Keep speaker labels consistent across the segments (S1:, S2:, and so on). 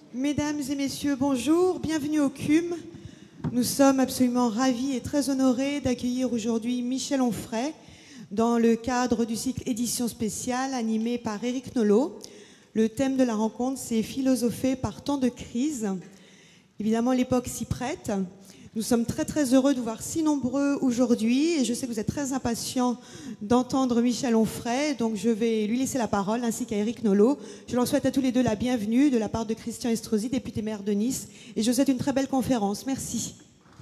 S1: Mesdames et messieurs, bonjour, bienvenue au CUM. Nous sommes absolument ravis et très honorés d'accueillir aujourd'hui Michel Onfray dans le cadre du cycle édition spéciale animé par Éric Nolot. Le thème de la rencontre, c'est « Philosopher par temps de crise ». Évidemment, l'époque s'y prête. Nous sommes très très heureux de vous voir si nombreux aujourd'hui et je sais que vous êtes très impatients d'entendre Michel Onfray, donc je vais lui laisser la parole ainsi qu'à Éric Nolot. Je leur souhaite à tous les deux la bienvenue de la part de Christian Estrosi, député maire de Nice, et je vous souhaite une très belle conférence. Merci.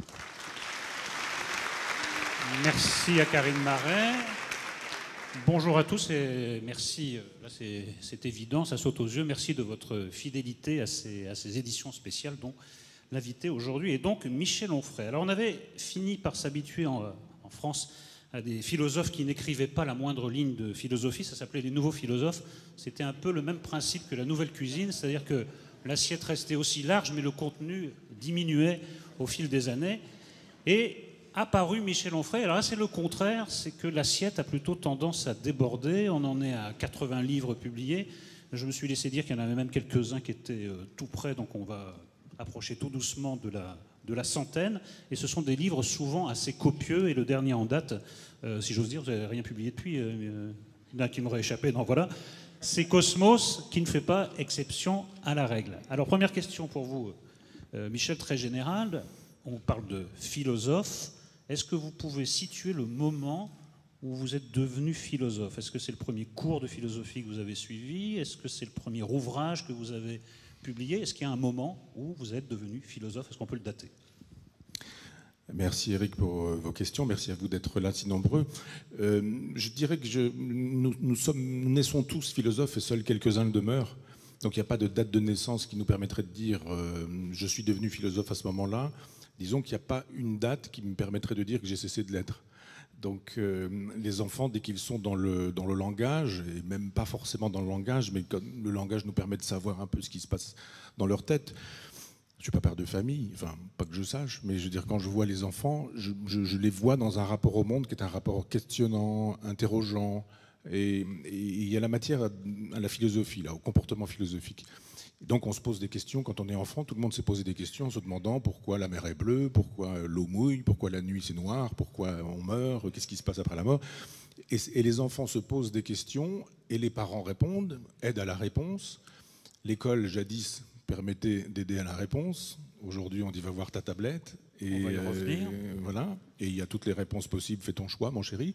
S2: Merci à Karine Marais. Bonjour à tous et merci, là c'est évident, ça saute aux yeux, merci de votre fidélité à ces éditions spéciales dont l'invité aujourd'hui est donc Michel Onfray. Alors on avait fini par s'habituer en France à des philosophes qui n'écrivaient pas la moindre ligne de philosophie, ça s'appelait les nouveaux philosophes. C'était un peu le même principe que la nouvelle cuisine, c'est-à-dire que l'assiette restait aussi large mais le contenu diminuait au fil des années. Et apparu Michel Onfray, alors là c'est le contraire, c'est que l'assiette a plutôt tendance à déborder, on en est à 80 livres publiés. Je me suis laissé dire qu'il y en avait même quelques-uns qui étaient tout près, donc on va approcher tout doucement de la centaine, et ce sont des livres souvent assez copieux, et le dernier en date, si j'ose dire, vous n'avez rien publié depuis, là qui m'aurait échappé, non voilà, c'est Cosmos, qui ne fait pas exception à la règle. Alors première question pour vous, Michel, très générale, on parle de philosophe, est-ce que vous pouvez situer le moment où vous êtes devenu philosophe? Est-ce que c'est le premier cours de philosophie que vous avez suivi? Est-ce que c'est le premier ouvrage que vous avez publié? Est-ce qu'il y a un moment où vous êtes devenu philosophe? Est-ce qu'on peut le dater?
S3: Merci Eric pour vos questions, merci à vous d'être là si nombreux. Je dirais que nous naissons tous philosophes et seuls quelques-uns le demeurent. Donc il n'y a pas de date de naissance qui nous permettrait de dire je suis devenu philosophe à ce moment-là. Disons qu'il n'y a pas une date qui me permettrait de dire que j'ai cessé de l'être. Donc les enfants, dès qu'ils sont dans le langage, et même pas forcément dans le langage, mais le langage nous permet de savoir un peu ce qui se passe dans leur tête. Je ne suis pas père de famille, enfin pas que je sache, mais je veux dire quand je vois les enfants, je les vois dans un rapport au monde qui est un rapport questionnant, interrogeant, et il y a la matière à la philosophie, là, au comportement philosophique. Donc on se pose des questions, quand on est enfant, tout le monde s'est posé des questions en se demandant pourquoi la mer est bleue, pourquoi l'eau mouille, pourquoi la nuit c'est noir, pourquoi on meurt, qu'est-ce qui se passe après la mort. Et les enfants se posent des questions et les parents répondent, aident à la réponse. L'école jadis permettait d'aider à la réponse. Aujourd'hui on dit va voir ta tablette. Et
S2: on va y revenir.
S3: Voilà. Et il y a toutes les réponses possibles, fais ton choix mon chéri.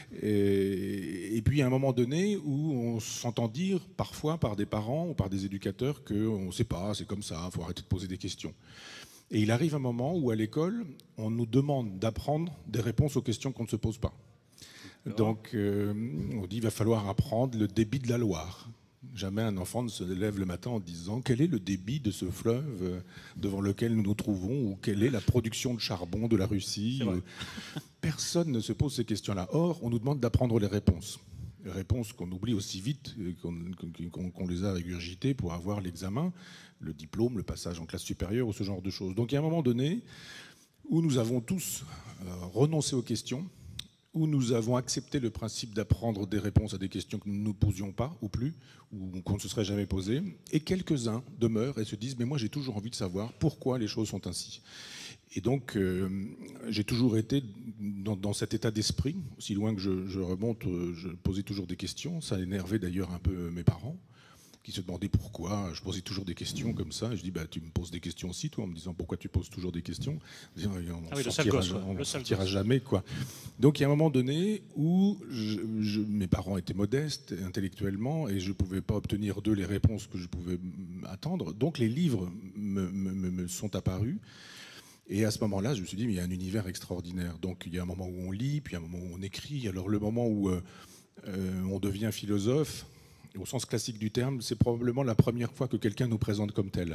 S3: Et puis à un moment donné où on s'entend dire parfois par des parents ou par des éducateurs qu'on ne sait pas, c'est comme ça, il faut arrêter de poser des questions. Et il arrive un moment où à l'école, on nous demande d'apprendre des réponses aux questions qu'on ne se pose pas. Donc on dit il va falloir apprendre le débit de la Loire. Jamais un enfant ne se lève le matin en disant quel est le débit de ce fleuve devant lequel nous nous trouvons ou quelle est la production de charbon de la Russie. Personne ne se pose ces questions-là. Or, on nous demande d'apprendre les réponses. Les réponses qu'on oublie aussi vite qu'on les a régurgitées pour avoir l'examen, le diplôme, le passage en classe supérieure ou ce genre de choses. Donc il y a un moment donné où nous avons tous renoncé aux questions, où nous avons accepté le principe d'apprendre des réponses à des questions que nous ne nous posions pas ou plus, ou qu'on ne se serait jamais posées, et quelques-uns demeurent et se disent « mais moi j'ai toujours envie de savoir pourquoi les choses sont ainsi ». Et donc j'ai toujours été dans cet état d'esprit, aussi loin que je remonte, je posais toujours des questions, ça énervait d'ailleurs un peu mes parents, qui se demandaient pourquoi je posais toujours des questions comme ça. Et je dis bah, tu me poses des questions aussi, toi, en me disant pourquoi tu poses toujours des questions. On ne sortira jamais, quoi. Donc il y a un moment donné où mes parents étaient modestes intellectuellement et je ne pouvais pas obtenir d'eux les réponses que je pouvais attendre. Donc les livres me sont apparus. Et à ce moment-là, je me suis dit, mais il y a un univers extraordinaire. Donc il y a un moment où on lit, puis un moment où on écrit. Alors le moment où on devient philosophe, au sens classique du terme, c'est probablement la première fois que quelqu'un nous présente comme tel.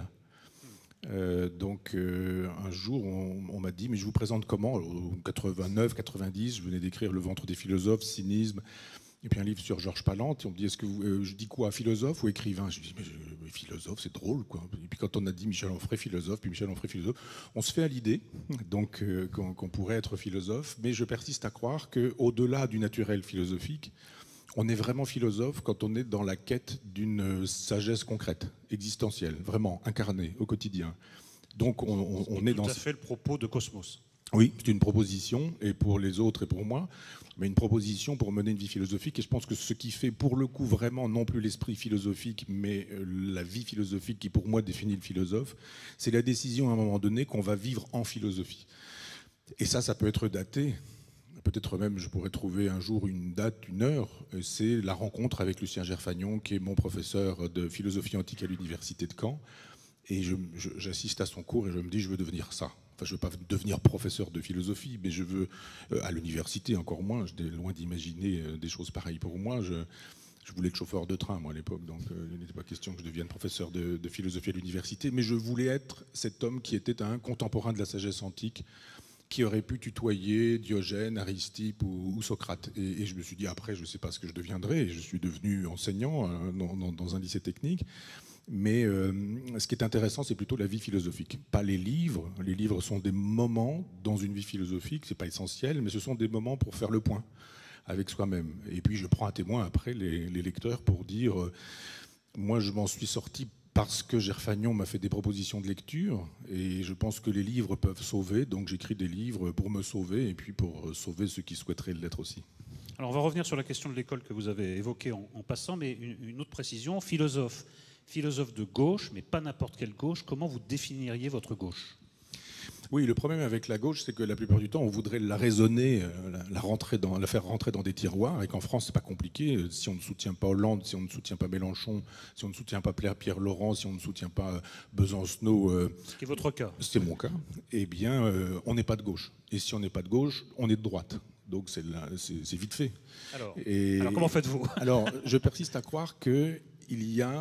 S3: Un jour, on m'a dit, mais je vous présente comment? En 89, 90, je venais d'écrire Le ventre des philosophes, Cynisme, et puis un livre sur Georges Palante. Et on me dit, est-ce que je dis quoi, philosophe ou écrivain? Je dis, mais philosophe, c'est drôle, quoi. Et puis quand on a dit Michel Onfray philosophe, puis Michel Onfray philosophe, on se fait à l'idée donc qu'on pourrait être philosophe, mais je persiste à croire qu'au-delà du naturel philosophique, On est vraiment philosophe quand on est dans la quête d'une sagesse concrète, existentielle, vraiment incarnée au quotidien. Donc on est dans...
S2: Tout à fait le propos de Cosmos.
S3: Oui, c'est une proposition, et pour les autres et pour moi, mais une proposition pour mener une vie philosophique. Et je pense que ce qui fait pour le coup vraiment non plus l'esprit philosophique, mais la vie philosophique qui pour moi définit le philosophe, c'est la décision à un moment donné qu'on va vivre en philosophie. Et ça peut être daté. Peut-être même je pourrais trouver un jour une date, une heure. C'est la rencontre avec Lucien Gerfagnon, qui est mon professeur de philosophie antique à l'université de Caen. Et j'assiste à son cours et je me dis, je veux devenir ça. Enfin, je ne veux pas devenir professeur de philosophie, mais je veux, à l'université encore moins, j'étais loin d'imaginer des choses pareilles pour moi. Je voulais être chauffeur de train, moi, à l'époque, donc il n'était pas question que je devienne professeur de philosophie à l'université, mais je voulais être cet homme qui était un contemporain de la sagesse antique, qui aurait pu tutoyer Diogène, Aristippe ou Socrate. Et je me suis dit, après, je ne sais pas ce que je deviendrai, et je suis devenu enseignant dans un lycée technique. Mais ce qui est intéressant, c'est plutôt la vie philosophique, pas les livres. Les livres sont des moments dans une vie philosophique, c'est pas essentiel, mais ce sont des moments pour faire le point avec soi-même. Et puis je prends à témoin après les lecteurs pour dire, moi je m'en suis sorti parce que Gerfagnon m'a fait des propositions de lecture, et je pense que les livres peuvent sauver, donc j'écris des livres pour me sauver, et puis pour sauver ceux qui souhaiteraient l'être aussi.
S2: Alors on va revenir sur la question de l'école que vous avez évoquée en passant, mais une autre précision, philosophe de gauche, mais pas n'importe quelle gauche. Comment vous définiriez votre gauche ?
S3: Oui, le problème avec la gauche, c'est que la plupart du temps, on voudrait la raisonner, la faire rentrer dans des tiroirs, et qu'en France, c'est pas compliqué. Si on ne soutient pas Hollande, si on ne soutient pas Mélenchon, si on ne soutient pas Pierre Laurent, si on ne soutient pas Besancenot...
S2: Ce qui est votre cas.
S3: C'est mon cas. Eh bien, on n'est pas de gauche. Et si on n'est pas de gauche, on est de droite. Donc c'est vite fait.
S2: Alors comment faites-vous ?
S3: Alors, je persiste à croire qu'il y a...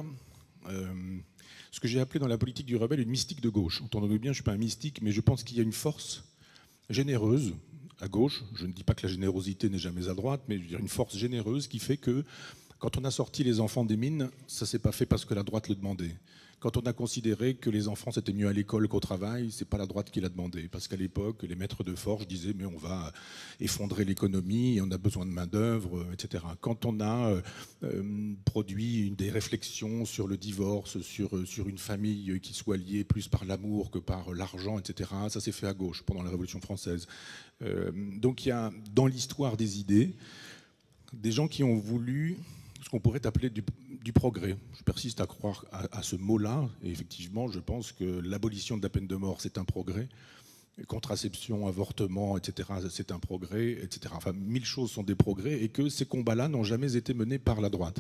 S3: ce que j'ai appelé dans la politique du rebelle une mystique de gauche. Entendons-nous bien, je ne suis pas un mystique, mais je pense qu'il y a une force généreuse à gauche. Je ne dis pas que la générosité n'est jamais à droite, mais je veux dire une force généreuse qui fait que quand on a sorti les enfants des mines, ça ne s'est pas fait parce que la droite le demandait. Quand on a considéré que les enfants c'était mieux à l'école qu'au travail, c'est pas la droite qui l'a demandé. Parce qu'à l'époque, les maîtres de forge disaient mais on va effondrer l'économie, on a besoin de main-d'œuvre, etc. Quand on a produit des réflexions sur le divorce, sur une famille qui soit liée plus par l'amour que par l'argent, etc., ça s'est fait à gauche pendant la Révolution française. Donc il y a dans l'histoire des idées des gens qui ont voulu ce qu'on pourrait appeler du progrès. Je persiste à croire à ce mot-là, et effectivement, je pense que l'abolition de la peine de mort, c'est un progrès. Contraception, avortement, etc., c'est un progrès, etc. Enfin, 1000 choses sont des progrès, et que ces combats-là n'ont jamais été menés par la droite.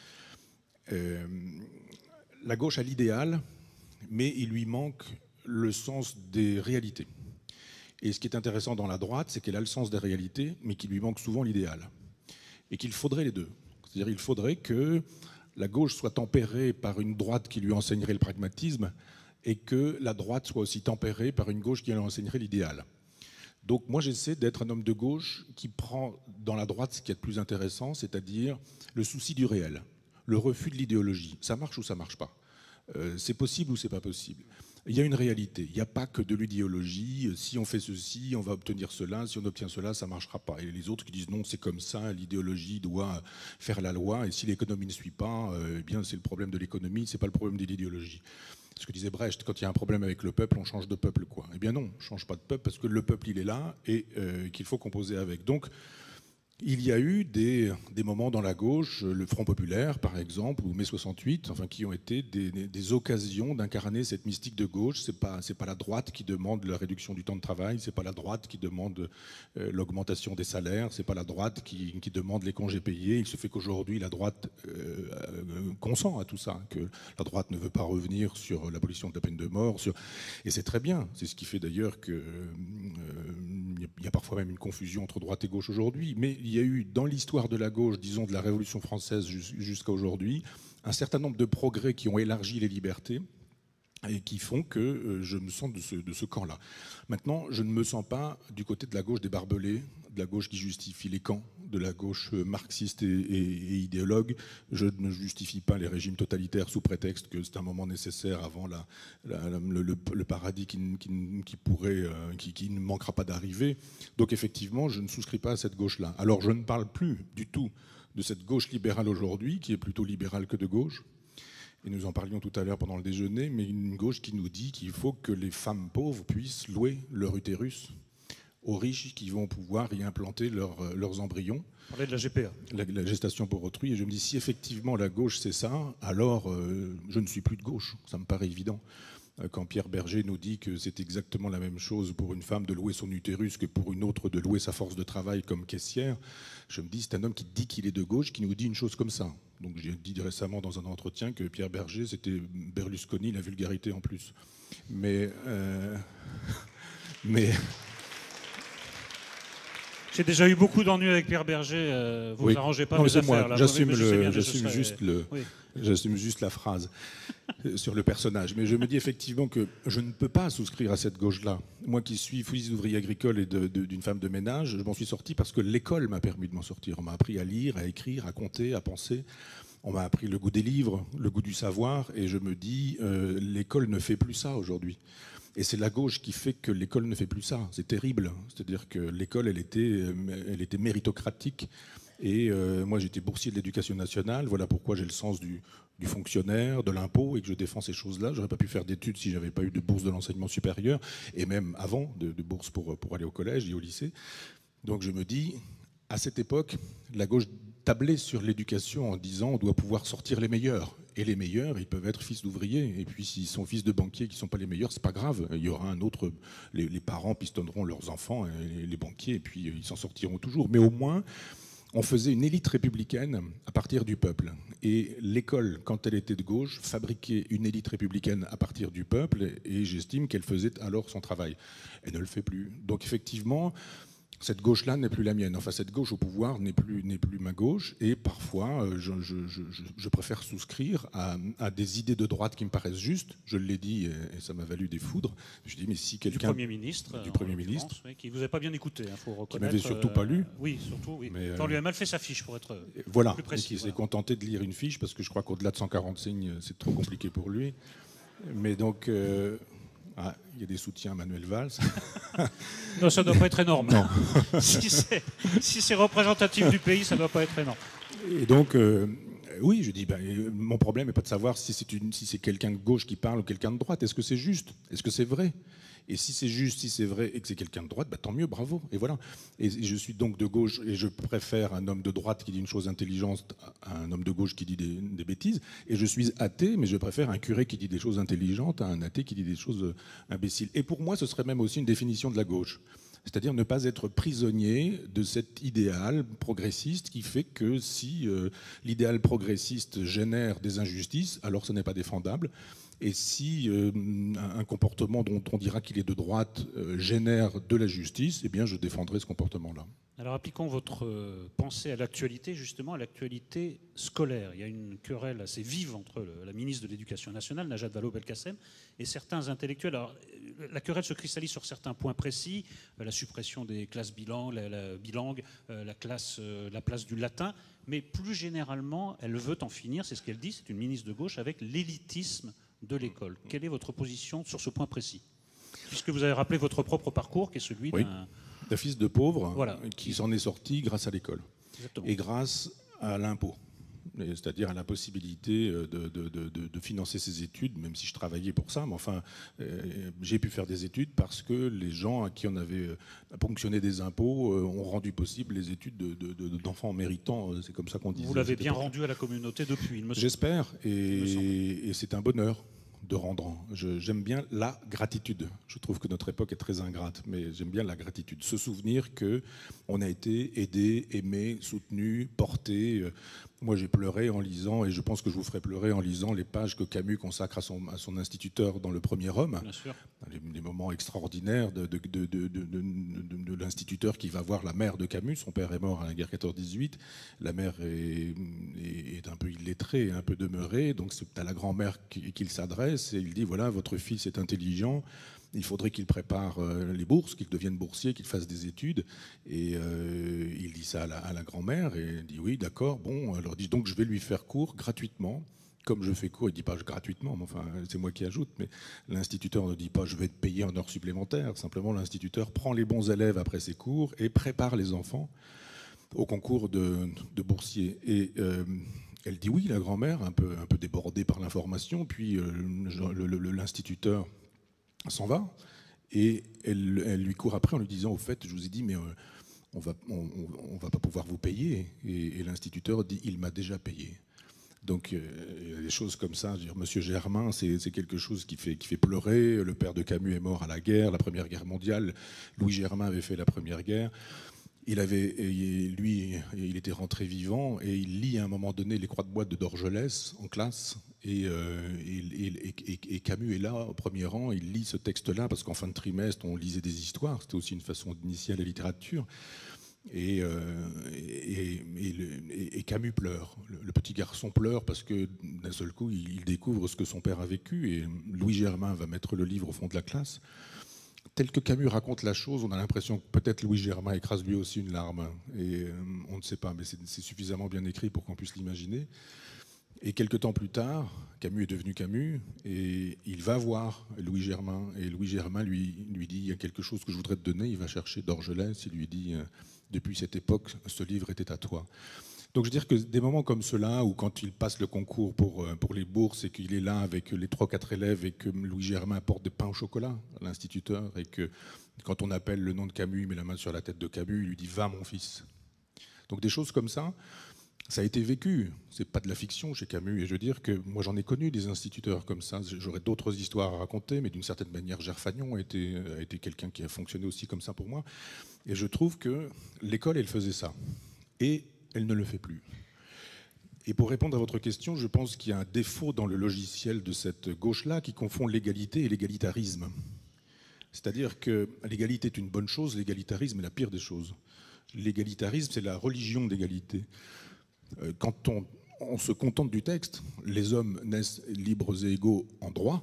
S3: La gauche a l'idéal, mais il lui manque le sens des réalités. Et ce qui est intéressant dans la droite, c'est qu'elle a le sens des réalités, mais qu'il lui manque souvent l'idéal. Et qu'il faudrait les deux. C'est-à-dire qu'il faudrait que la gauche soit tempérée par une droite qui lui enseignerait le pragmatisme et que la droite soit aussi tempérée par une gauche qui lui enseignerait l'idéal. Donc moi j'essaie d'être un homme de gauche qui prend dans la droite ce qui est le plus intéressant, c'est-à-dire le souci du réel, le refus de l'idéologie. Ça marche ou ça marche pas ? C'est possible ou c'est pas possible ? Il y a une réalité, il n'y a pas que de l'idéologie, si on fait ceci, on va obtenir cela, si on obtient cela, ça ne marchera pas. Et les autres qui disent non, c'est comme ça, l'idéologie doit faire la loi, et si l'économie ne suit pas, eh bien c'est le problème de l'économie, c'est pas le problème de l'idéologie. Ce que disait Brecht, quand il y a un problème avec le peuple, on change de peuple, quoi. Eh bien non, on ne change pas de peuple parce que le peuple il est là et qu'il faut composer avec. Donc il y a eu des moments dans la gauche, le Front populaire par exemple, ou mai 68, enfin, qui ont été des occasions d'incarner cette mystique de gauche. C'est pas la droite qui demande la réduction du temps de travail, c'est pas la droite qui demande l'augmentation des salaires, c'est pas la droite qui demande les congés payés. Il se fait qu'aujourd'hui la droite consent à tout ça, que la droite ne veut pas revenir sur l'abolition de la peine de mort, et c'est très bien. C'est ce qui fait d'ailleurs qu'il y a parfois même une confusion entre droite et gauche aujourd'hui, mais il y a eu dans l'histoire de la gauche, disons de la Révolution française jusqu'à aujourd'hui, un certain nombre de progrès qui ont élargi les libertés et qui font que je me sens de ce camp-là. Maintenant, je ne me sens pas du côté de la gauche des barbelés, de la gauche qui justifie les camps, de la gauche marxiste et idéologue. Je ne justifie pas les régimes totalitaires sous prétexte que c'est un moment nécessaire avant le paradis qui ne manquera pas d'arriver. Donc effectivement, je ne souscris pas à cette gauche-là. Alors je ne parle plus du tout de cette gauche libérale aujourd'hui, qui est plutôt libérale que de gauche. Et nous en parlions tout à l'heure pendant le déjeuner, mais une gauche qui nous dit qu'il faut que les femmes pauvres puissent louer leur utérus aux riches qui vont pouvoir y implanter leurs embryons.
S2: On parlait de la GPA.
S3: La gestation pour autrui. Et je me dis, si effectivement la gauche c'est ça, alors je ne suis plus de gauche. Ça me paraît évident. Quand Pierre Berger nous dit que c'est exactement la même chose pour une femme de louer son utérus que pour une autre de louer sa force de travail comme caissière, je me dis, c'est un homme qui dit qu'il est de gauche, qui nous dit une chose comme ça. Donc j'ai dit récemment dans un entretien que Pierre Berger, c'était Berlusconi, la vulgarité en plus. Mais
S2: j'ai déjà eu beaucoup d'ennuis avec Pierre Berger. Vous
S3: oui.
S2: arrangez pas
S3: non,
S2: vos affaires.
S3: J'assume juste la phrase sur le personnage. Mais je me dis effectivement que je ne peux pas souscrire à cette gauche-là. Moi qui suis fils d'ouvrier agricole et d'une femme de ménage, je m'en suis sorti parce que l'école m'a permis de m'en sortir. On m'a appris à lire, à écrire, à compter, à penser. On m'a appris le goût des livres, le goût du savoir. Et je me dis, l'école ne fait plus ça aujourd'hui. Et c'est la gauche qui fait que l'école ne fait plus ça. C'est terrible. C'est-à-dire que l'école, elle était méritocratique. Et moi, j'étais boursier de l'éducation nationale. Voilà pourquoi j'ai le sens du fonctionnaire, de l'impôt, et que je défends ces choses-là. J'aurais pas pu faire d'études si j'avais pas eu de bourse de l'enseignement supérieur, et même avant, de bourse pour aller au collège et au lycée. Donc je me dis, à cette époque, la gauche tablait sur l'éducation en disant on doit pouvoir sortir les meilleurs. Et les meilleurs, ils peuvent être fils d'ouvriers. Et puis s'ils sont fils de banquiers qui ne sont pas les meilleurs, c'est pas grave. Il y aura un autre. Les parents pistonneront leurs enfants, les banquiers, et puis ils s'en sortiront toujours. Mais au moins, on faisait une élite républicaine à partir du peuple. Et l'école, quand elle était de gauche, fabriquait une élite républicaine à partir du peuple. Et j'estime qu'elle faisait alors son travail. Elle ne le fait plus. Donc effectivement, cette gauche-là n'est plus la mienne. Enfin, cette gauche au pouvoir n'est plus ma gauche. Et parfois, je préfère souscrire à des idées de droite qui me paraissent justes. Je l'ai dit, et ça m'a valu des foudres. Je dis, mais si quelqu'un...
S2: Du Premier ministre, oui, qui ne vous a pas bien écouté, il faut reconnaître.
S3: Qui m'avait surtout pas lu.
S2: Oui, surtout, oui.
S3: Mais,
S2: on lui a mal fait sa fiche, pour être
S3: voilà,
S2: plus précis.
S3: Et qui s'est contenté de lire une fiche, parce que je crois qu'au-delà de 140 signes, c'est trop compliqué pour lui. Mais donc... il y a des soutiens à Manuel Valls.
S2: Non, ça ne doit pas être énorme.
S3: Non.
S2: Si c'est représentatif du pays, ça ne doit pas être énorme.
S3: Et donc, oui, je dis, mon problème n'est pas de savoir si c'est quelqu'un de gauche qui parle ou quelqu'un de droite. Est-ce que c'est juste? Est-ce que c'est vrai? Et si c'est juste, si c'est vrai et que c'est quelqu'un de droite, tant mieux, bravo. Et voilà. Et je suis donc de gauche et je préfère un homme de droite qui dit une chose intelligente à un homme de gauche qui dit des bêtises. Et je suis athée, mais je préfère un curé qui dit des choses intelligentes à un athée qui dit des choses imbéciles. Et pour moi, ce serait même aussi une définition de la gauche. C'est-à-dire ne pas être prisonnier de cet idéal progressiste qui fait que si l'idéal progressiste génère des injustices, alors ce n'est pas défendable. Et si un comportement dont on dira qu'il est de droite génère de la justice, eh bien je défendrai ce comportement-là.
S2: Alors appliquons votre pensée à l'actualité, justement, à l'actualité scolaire. Il y a une querelle assez vive entre la ministre de l'Éducation nationale, Najat Vallaud-Belkacem, et certains intellectuels. Alors, la querelle se cristallise sur certains points précis, la suppression des classes bilangues, la place du latin, mais plus généralement, elle veut en finir, c'est ce qu'elle dit, c'est une ministre de gauche, avec l'élitisme de l'école. Quelle est votre position sur ce point précis? Puisque vous avez rappelé votre propre parcours, qui est celui
S3: d'un fils de pauvre,
S2: voilà,
S3: qui s'en est sorti grâce à l'école. Et grâce à l'impôt. C'est-à-dire à la possibilité de financer ses études, même si je travaillais pour ça. Mais enfin, j'ai pu faire des études parce que les gens à qui on avait ponctionné des impôts ont rendu possible les études d'enfants méritants. C'est comme ça qu'on disait.
S2: Vous l'avez bien rendu à la communauté depuis, il me semble.
S3: J'espère. Et c'est un bonheur de rendre. J'aime bien la gratitude. Je trouve que notre époque est très ingrate, mais j'aime bien la gratitude. Se souvenir qu'on a été aidé, aimé, soutenu, porté. Moi, j'ai pleuré en lisant, et je pense que je vous ferai pleurer en lisant les pages que Camus consacre à son instituteur dans Le Premier Homme.
S2: Bien sûr.
S3: Les moments extraordinaires de l'instituteur qui va voir la mère de Camus. Son père est mort à la guerre 14-18. La mère est un peu illettrée, un peu demeurée. Donc c'est à la grand-mère qu'il s'adresse et il dit, voilà, votre fils est intelligent. Il faudrait qu'il prépare les bourses, qu'il devienne boursier, qu'il fasse des études. Et il dit ça à la grand-mère et elle dit oui, d'accord, bon. Alors dit donc je vais lui faire cours gratuitement. Comme je fais cours, il ne dit pas gratuitement, mais enfin c'est moi qui ajoute, mais l'instituteur ne dit pas je vais te payer en heures supplémentaires. Simplement l'instituteur prend les bons élèves après ses cours et prépare les enfants. au concours de boursier. Et elle dit oui, la grand-mère, un peu débordée par l'information. Puis l'instituteur s'en va et elle lui court après en lui disant, au fait, je vous ai dit, mais on va pas pouvoir vous payer. Et l'instituteur dit, il m'a déjà payé. Donc, des choses comme ça. Je veux dire, Monsieur Germain, c'est quelque chose qui fait pleurer. Le père de Camus est mort à la guerre, la Première Guerre mondiale. Louis Germain avait fait la Première Guerre. Il était rentré vivant et il lit à un moment donné Les Croix de bois de Dorgelès en classe. Et Camus est là, au premier rang. Il lit ce texte-là parce qu'en fin de trimestre, on lisait des histoires. C'était aussi une façon d'initier à la littérature. Et Camus pleure. Le petit garçon pleure parce que d'un seul coup, il découvre ce que son père a vécu. Et Louis Germain va mettre le livre au fond de la classe. Tel que Camus raconte la chose, on a l'impression que peut-être Louis Germain écrase lui aussi une larme. Et on ne sait pas, mais c'est suffisamment bien écrit pour qu'on puisse l'imaginer. Et quelques temps plus tard, Camus est devenu Camus et il va voir Louis Germain. Et Louis Germain lui dit, il y a quelque chose que je voudrais te donner. Il va chercher Dorgelès, il lui dit, depuis cette époque, ce livre était à toi. Donc je veux dire que des moments comme ceux-là, où quand il passe le concours pour les bourses et qu'il est là avec les 3-4 élèves et que Louis Germain apporte des pains au chocolat à l'instituteur et que quand on appelle le nom de Camus, il met la main sur la tête de Camus, il lui dit « Va mon fils ». Donc des choses comme ça, ça a été vécu. C'est pas de la fiction chez Camus. Et je veux dire que moi j'en ai connu des instituteurs comme ça. J'aurais d'autres histoires à raconter, mais d'une certaine manière, Gerfagnon a été quelqu'un qui a fonctionné aussi comme ça pour moi. Et je trouve que l'école, elle faisait ça. Et elle ne le fait plus. Et pour répondre à votre question, je pense qu'il y a un défaut dans le logiciel de cette gauche-là qui confond l'égalité et l'égalitarisme. C'est-à-dire que l'égalité est une bonne chose, l'égalitarisme est la pire des choses. L'égalitarisme, c'est la religion d'égalité. Quand on se contente du texte, les hommes naissent libres et égaux en droit.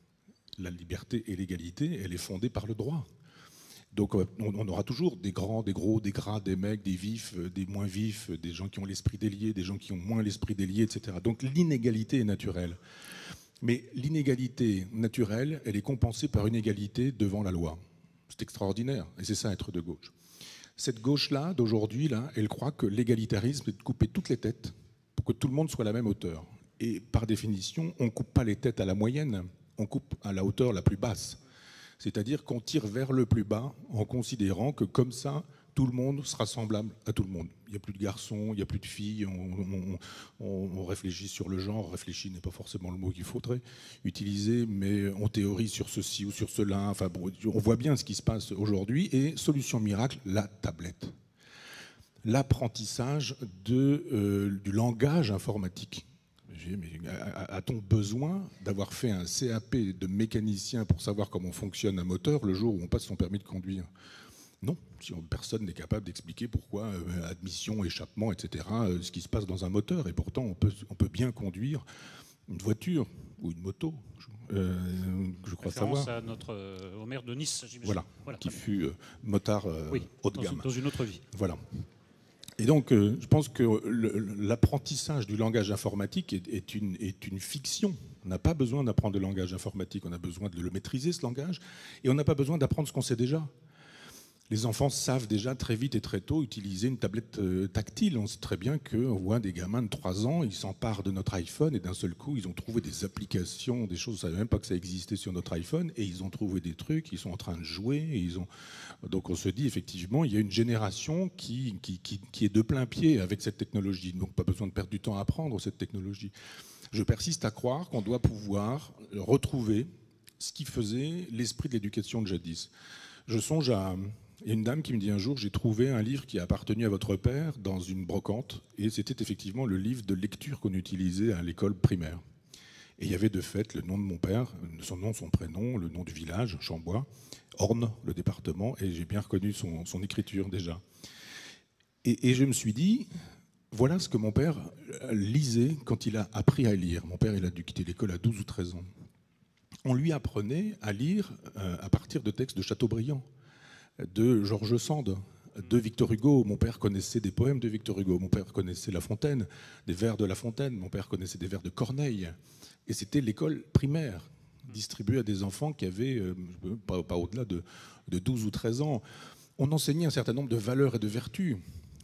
S3: La liberté et l'égalité, elle est fondée par le droit. Donc on aura toujours des grands, des gros, des gras, des mecs, des vifs, des moins vifs, des gens qui ont l'esprit délié, des gens qui ont moins l'esprit délié, etc. Donc l'inégalité est naturelle. Mais l'inégalité naturelle, elle est compensée par une égalité devant la loi. C'est extraordinaire, et c'est ça être de gauche. Cette gauche-là, d'aujourd'hui, là, elle croit que l'égalitarisme est de couper toutes les têtes pour que tout le monde soit à la même hauteur. Et par définition, on ne coupe pas les têtes à la moyenne, on coupe à la hauteur la plus basse. C'est-à-dire qu'on tire vers le plus bas en considérant que comme ça, tout le monde sera semblable à tout le monde. Il n'y a plus de garçons, il n'y a plus de filles, on réfléchit sur le genre, réfléchir n'est pas forcément le mot qu'il faudrait utiliser, mais on théorise sur ceci ou sur cela. Enfin, bon, on voit bien ce qui se passe aujourd'hui et solution miracle, la tablette. L'apprentissage du langage informatique. Mais a-t-on besoin d'avoir fait un CAP de mécanicien pour savoir comment fonctionne un moteur le jour où on passe son permis de conduire? Non, si personne n'est capable d'expliquer pourquoi admission, échappement, etc., ce qui se passe dans un moteur. Et pourtant, on peut bien conduire une voiture ou une moto, je crois savoir.
S2: À au maire de Nice, j'imagine.
S3: Voilà, qui fut motard haut de gamme.
S2: Dans une autre vie.
S3: Voilà. Et donc, je pense que l'apprentissage du langage informatique est une fiction. On n'a pas besoin d'apprendre le langage informatique, on a besoin de le maîtriser, ce langage, et on n'a pas besoin d'apprendre ce qu'on sait déjà. Les enfants savent déjà très vite et très tôt utiliser une tablette tactile. On sait très bien qu'on voit des gamins de 3 ans, ils s'emparent de notre iPhone et d'un seul coup, ils ont trouvé des applications, des choses, on ne savait même pas que ça existait sur notre iPhone, et ils ont trouvé des trucs, ils sont en train de jouer. Et donc on se dit, effectivement, il y a une génération qui est de plein pied avec cette technologie. Donc pas besoin de perdre du temps à apprendre cette technologie. Je persiste à croire qu'on doit pouvoir retrouver ce qui faisait l'esprit de l'éducation de jadis. Je songe à... Il y a une dame qui me dit un jour, j'ai trouvé un livre qui a appartenu à votre père dans une brocante, et c'était effectivement le livre de lecture qu'on utilisait à l'école primaire. Et il y avait de fait le nom de mon père, son nom, son prénom, le nom du village, Chambois, Orne, le département, et j'ai bien reconnu son écriture déjà. Et je me suis dit, voilà ce que mon père lisait quand il a appris à lire. Mon père, il a dû quitter l'école à 12 ou 13 ans. On lui apprenait à lire à partir de textes de Chateaubriand, de George Sand, de Victor Hugo. Mon père connaissait des poèmes de Victor Hugo. Mon père connaissait La Fontaine, des vers de La Fontaine. Mon père connaissait des vers de Corneille. Et c'était l'école primaire, distribuée à des enfants qui avaient pas au-delà de 12 ou 13 ans. On enseignait un certain nombre de valeurs et de vertus.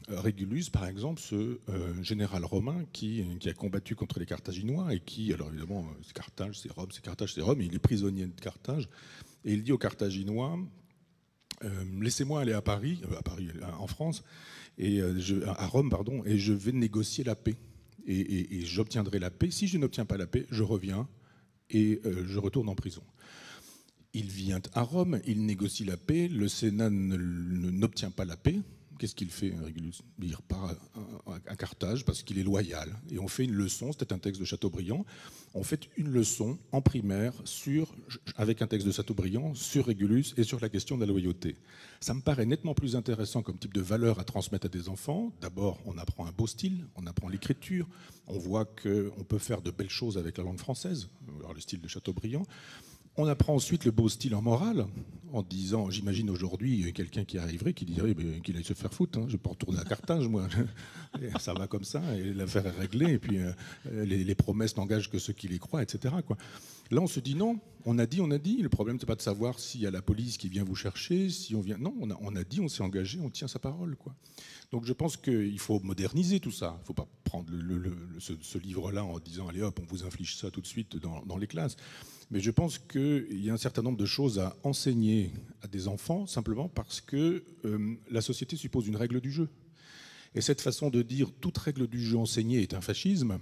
S3: Régulus, par exemple, ce général romain qui a combattu contre les Carthaginois et qui, alors évidemment, c'est Carthage, c'est Rome, c'est Carthage, c'est Rome, et il est prisonnier de Carthage. Et il dit aux Carthaginois, laissez-moi aller à Paris, en France, et à Rome, pardon, et je vais négocier la paix. Et j'obtiendrai la paix. Si je n'obtiens pas la paix, je reviens et je retourne en prison. Il vient à Rome, il négocie la paix, le Sénat n'obtient pas la paix. Qu'est-ce qu'il fait, Régulus? Il repart à Carthage parce qu'il est loyal. Et on fait une leçon, c'était un texte de Chateaubriand, on fait une leçon en primaire avec un texte de Chateaubriand sur Régulus et sur la question de la loyauté. Ça me paraît nettement plus intéressant comme type de valeur à transmettre à des enfants. D'abord, on apprend un beau style, on apprend l'écriture, on voit qu'on peut faire de belles choses avec la langue française, alors le style de Chateaubriand. On apprend ensuite le beau style en morale, en disant, j'imagine aujourd'hui quelqu'un qui arriverait, qui dirait qu'il aille se faire foutre, hein, je ne vais pas retourner à Carthage, moi. Ça va comme ça, et l'affaire est réglée, et puis les promesses n'engagent que ceux qui les croient, etc., quoi. Là, on se dit non, on a dit, le problème, c'est pas de savoir s'il y a la police qui vient vous chercher, si on vient... Non, on a dit, on s'est engagé, on tient sa parole, quoi. Donc je pense qu'il faut moderniser tout ça. Il ne faut pas prendre ce livre-là en disant, allez hop, on vous inflige ça tout de suite dans les classes. Mais je pense qu'il y a un certain nombre de choses à enseigner à des enfants, simplement parce que la société suppose une règle du jeu. Et cette façon de dire toute règle du jeu enseignée est un fascisme,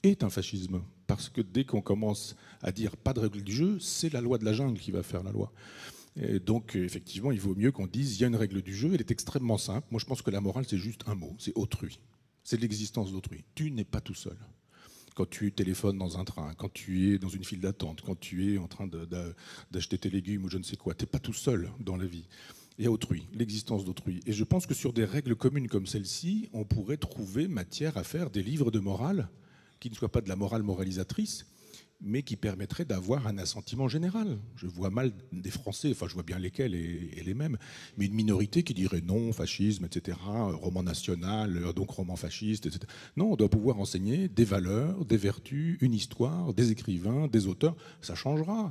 S3: parce que dès qu'on commence à dire pas de règle du jeu, c'est la loi de la jungle qui va faire la loi. Et donc, effectivement, il vaut mieux qu'on dise il y a une règle du jeu, elle est extrêmement simple. Moi, je pense que la morale, c'est juste un mot, c'est autrui. C'est l'existence d'autrui. Tu n'es pas tout seul. Quand tu téléphones dans un train, quand tu es dans une file d'attente, quand tu es en train d'acheter tes légumes ou je ne sais quoi, tu n'es pas tout seul dans la vie. Il y a autrui, l'existence d'autrui. Et je pense que sur des règles communes comme celle-ci, on pourrait trouver matière à faire des livres de morale qui ne soient pas de la morale moralisatrice, mais qui permettrait d'avoir un assentiment général. Je vois mal des Français, enfin je vois bien lesquels et les mêmes, mais une minorité qui dirait non, fascisme, etc., roman national, donc roman fasciste, etc. Non, on doit pouvoir enseigner des valeurs, des vertus, une histoire, des écrivains, des auteurs. Ça changera.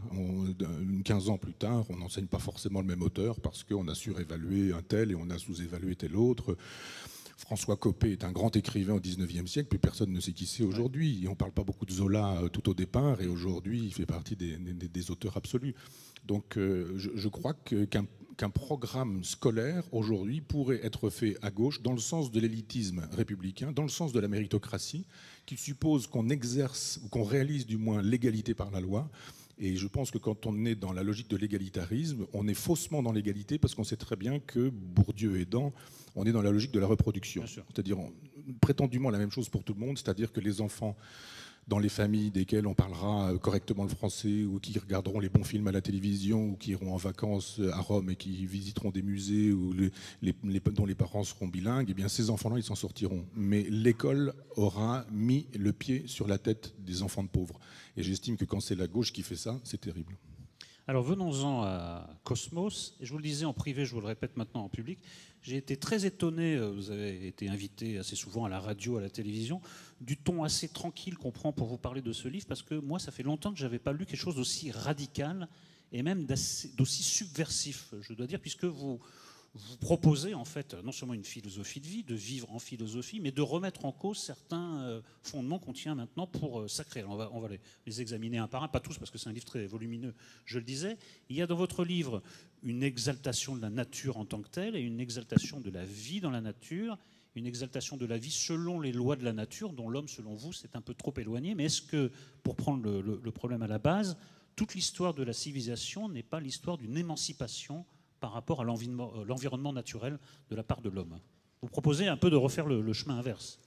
S3: 15 ans plus tard, on n'enseigne pas forcément le même auteur parce qu'on a surévalué un tel et on a sous-évalué tel autre. François Coppée est un grand écrivain au XIXe siècle, puis personne ne sait qui c'est aujourd'hui. Et on ne parle pas beaucoup de Zola tout au départ, et aujourd'hui, il fait partie des auteurs absolus. Donc je crois qu'un programme scolaire, aujourd'hui, pourrait être fait à gauche, dans le sens de l'élitisme républicain, dans le sens de la méritocratie, qui suppose qu'on exerce, ou qu'on réalise du moins l'égalité par la loi. Et je pense que quand on est dans la logique de l'égalitarisme, on est faussement dans l'égalité parce qu'on sait très bien que, Bourdieu aidant, on est dans la logique de la reproduction. C'est-à-dire prétendument la même chose pour tout le monde, c'est-à-dire que les enfants dans les familles desquelles on parlera correctement le français ou qui regarderont les bons films à la télévision ou qui iront en vacances à Rome et qui visiteront des musées ou dont les parents seront bilingues, eh bien ces enfants-là, ils s'en sortiront. Mais l'école aura mis le pied sur la tête des enfants de pauvres. Et j'estime que quand c'est la gauche qui fait ça, c'est terrible.
S2: Alors venons-en à Cosmos. Et je vous le disais en privé, je vous le répète maintenant en public, j'ai été très étonné, vous avez été invité assez souvent à la radio, à la télévision, du ton assez tranquille qu'on prend pour vous parler de ce livre, parce que moi, ça fait longtemps que je n'avais pas lu quelque chose d'aussi radical et même d'aussi subversif, je dois dire, puisque vous proposez en fait non seulement une philosophie de vie, de vivre en philosophie, mais de remettre en cause certains fondements qu'on tient maintenant pour sacrés. Alors on va les examiner un par un, pas tous parce que c'est un livre très volumineux, je le disais. Il y a dans votre livre une exaltation de la nature en tant que telle et une exaltation de la vie dans la nature, une exaltation de la vie selon les lois de la nature, dont l'homme, selon vous, s'est un peu trop éloigné. Mais est-ce que, pour prendre le problème à la base, toute l'histoire de la civilisation n'est pas l'histoire d'une émancipation par rapport à l'environnement naturel de la part de l'homme? Vous proposez un peu de refaire le chemin inverse.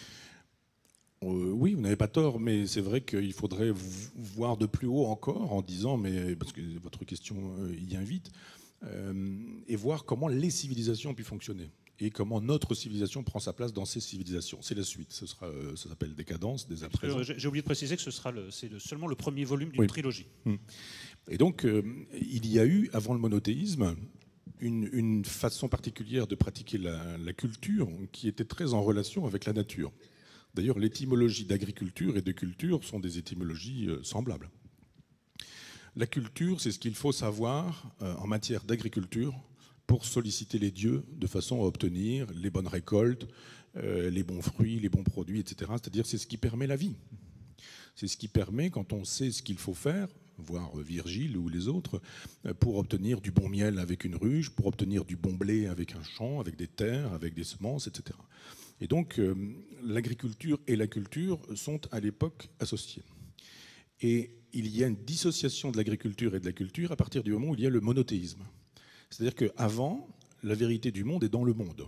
S3: Oui, vous n'avez pas tort, mais c'est vrai qu'il faudrait voir de plus haut encore en disant, mais parce que votre question y invite, et voir comment les civilisations ont pu fonctionner et comment notre civilisation prend sa place dans ces civilisations. C'est la suite, ça s'appelle Décadence, des après.
S2: J'ai oublié de préciser que c'est seulement le premier volume d'une trilogie.
S3: Et donc, il y a eu, avant le monothéisme, une façon particulière de pratiquer la culture qui était très en relation avec la nature. D'ailleurs, l'étymologie d'agriculture et de culture sont des étymologies semblables. La culture, c'est ce qu'il faut savoir en matière d'agriculture pour solliciter les dieux de façon à obtenir les bonnes récoltes, les bons fruits, les bons produits, etc. C'est-à-dire c'est ce qui permet la vie. C'est ce qui permet, quand on sait ce qu'il faut faire, voir Virgile ou les autres, pour obtenir du bon miel avec une ruche, pour obtenir du bon blé avec un champ, avec des terres, avec des semences, etc. Et donc l'agriculture et la culture sont à l'époque associées. Et il y a une dissociation de l'agriculture et de la culture à partir du moment où il y a le monothéisme. C'est-à-dire qu'avant, la vérité du monde est dans le monde.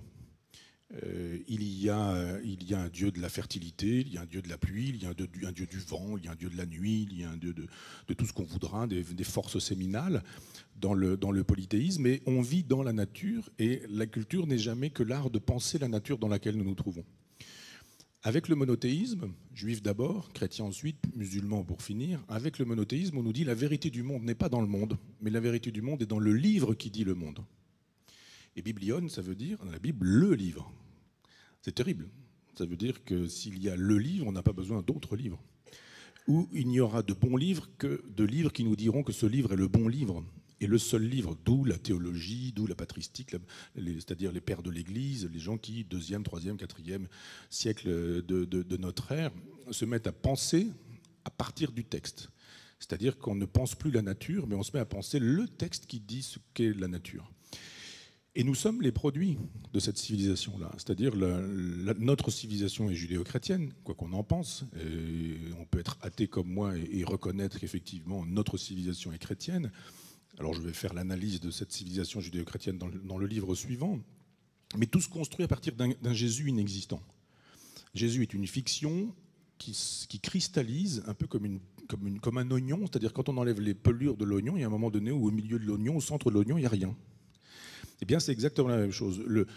S3: Il y a un dieu de la fertilité, il y a un dieu de la pluie, il y a un dieu du vent, il y a un dieu de la nuit, il y a un dieu de tout ce qu'on voudra, des forces séminales dans le polythéisme. Et on vit dans la nature, et la culture n'est jamais que l'art de penser la nature dans laquelle nous nous trouvons. Avec le monothéisme, juif d'abord, chrétien ensuite, musulman pour finir, avec le monothéisme, on nous dit la vérité du monde n'est pas dans le monde, mais la vérité du monde est dans le livre qui dit le monde. Et biblion, ça veut dire, dans la Bible, le livre. C'est terrible. Ça veut dire que s'il y a le livre, on n'a pas besoin d'autres livres. Ou il n'y aura de bons livres que de livres qui nous diront que ce livre est le bon livre et le seul livre, d'où la théologie, d'où la patristique, c'est-à-dire les pères de l'Église, les gens qui, 2e, 3e, 4e siècle de notre ère, se mettent à penser à partir du texte. C'est-à-dire qu'on ne pense plus la nature, mais on se met à penser le texte qui dit ce qu'est la nature. Et nous sommes les produits de cette civilisation-là. C'est-à-dire notre civilisation est judéo-chrétienne, quoi qu'on en pense. Et on peut être athée comme moi et reconnaître qu'effectivement notre civilisation est chrétienne. Alors je vais faire l'analyse de cette civilisation judéo-chrétienne dans le livre suivant. Mais tout se construit à partir d'un Jésus inexistant. Jésus est une fiction qui cristallise un peu comme un oignon. C'est-à-dire quand on enlève les pelures de l'oignon, il y a un moment donné où au milieu de l'oignon, au centre de l'oignon, il n'y a rien. Eh bien, c'est exactement la même chose.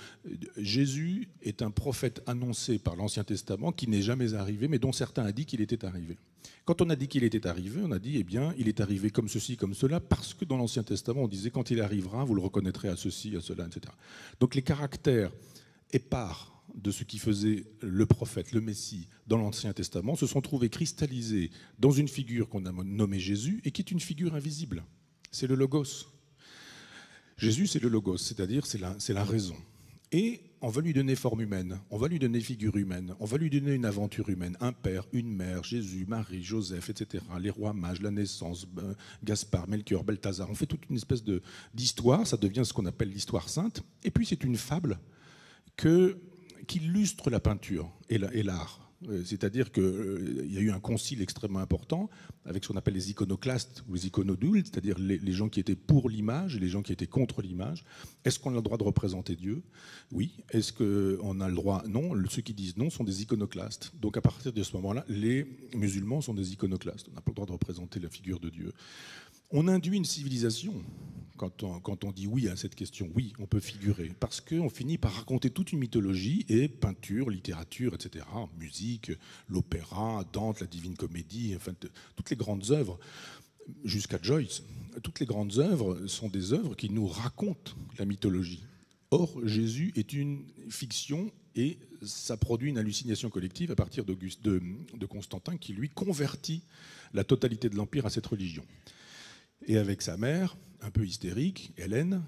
S3: Jésus est un prophète annoncé par l'Ancien Testament qui n'est jamais arrivé, mais dont certains ont dit qu'il était arrivé. Quand on a dit qu'il était arrivé, on a dit, eh bien, il est arrivé comme ceci, comme cela, parce que dans l'Ancien Testament, on disait, quand il arrivera, vous le reconnaîtrez à ceci, à cela, etc. Donc les caractères épars de ce qui faisait le prophète, le Messie, dans l'Ancien Testament, se sont trouvés cristallisés dans une figure qu'on a nommée Jésus, et qui est une figure invisible. C'est le Logos. Jésus, c'est le logos, c'est-à-dire c'est la raison. Et on va lui donner forme humaine, on va lui donner figure humaine, on va lui donner une aventure humaine, un père, une mère, Jésus, Marie, Joseph, etc., les rois mages, la naissance, Gaspard, Melchior, Balthazar. On fait toute une espèce d'histoire, ça devient ce qu'on appelle l'histoire sainte. Et puis c'est une fable qui illustre la peinture et l'art. C'est-à-dire qu'il y a eu un concile extrêmement important avec ce qu'on appelle les iconoclastes ou les iconodoules, c'est-à-dire les gens qui étaient pour l'image et les gens qui étaient contre l'image. Est-ce qu'on a le droit de représenter Dieu? Oui. Est-ce qu'on a le droit? Non. Ceux qui disent non sont des iconoclastes. Donc à partir de ce moment-là, les musulmans sont des iconoclastes. On n'a pas le droit de représenter la figure de Dieu. On induit une civilisation quand on dit oui à cette question. Oui, on peut figurer, parce qu'on finit par raconter toute une mythologie, et peinture, littérature, etc., musique, l'opéra, Dante, la Divine Comédie, enfin toutes les grandes œuvres, jusqu'à Joyce, toutes les grandes œuvres sont des œuvres qui nous racontent la mythologie. Or, Jésus est une fiction, et ça produit une hallucination collective à partir de Constantin, qui lui convertit la totalité de l'Empire à cette religion. Et avec sa mère, un peu hystérique, Hélène,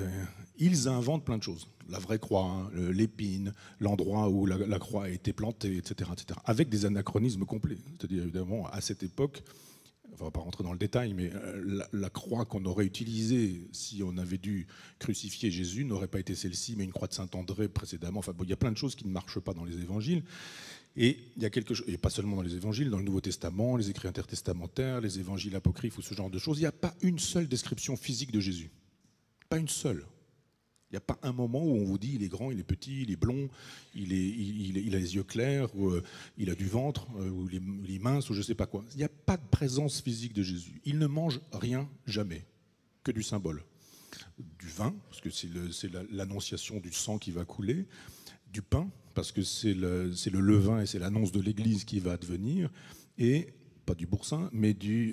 S3: ils inventent plein de choses. La vraie croix, l'épine, l'endroit où la croix a été plantée, etc., etc. Avec des anachronismes complets. C'est-à-dire, évidemment, à cette époque, on ne va pas rentrer dans le détail, mais la croix qu'on aurait utilisée si on avait dû crucifier Jésus n'aurait pas été celle-ci, mais une croix de Saint-André précédemment. Enfin, bon, il y a plein de choses qui ne marchent pas dans les évangiles. Et il y a quelque chose, et pas seulement dans les évangiles, dans le Nouveau Testament, les écrits intertestamentaires, les évangiles apocryphes ou ce genre de choses, il n'y a pas une seule description physique de Jésus. Pas une seule. Il n'y a pas un moment où on vous dit il est grand, il est petit, il est blond, il a les yeux clairs, ou, il a du ventre, ou il est mince, ou je ne sais pas quoi. Il n'y a pas de présence physique de Jésus. Il ne mange rien, jamais, que du symbole. Du vin, parce que c'est l'annonciation du sang qui va couler, du pain, parce que c'est le levain et c'est l'annonce de l'Église qui va advenir, et pas du boursin, mais du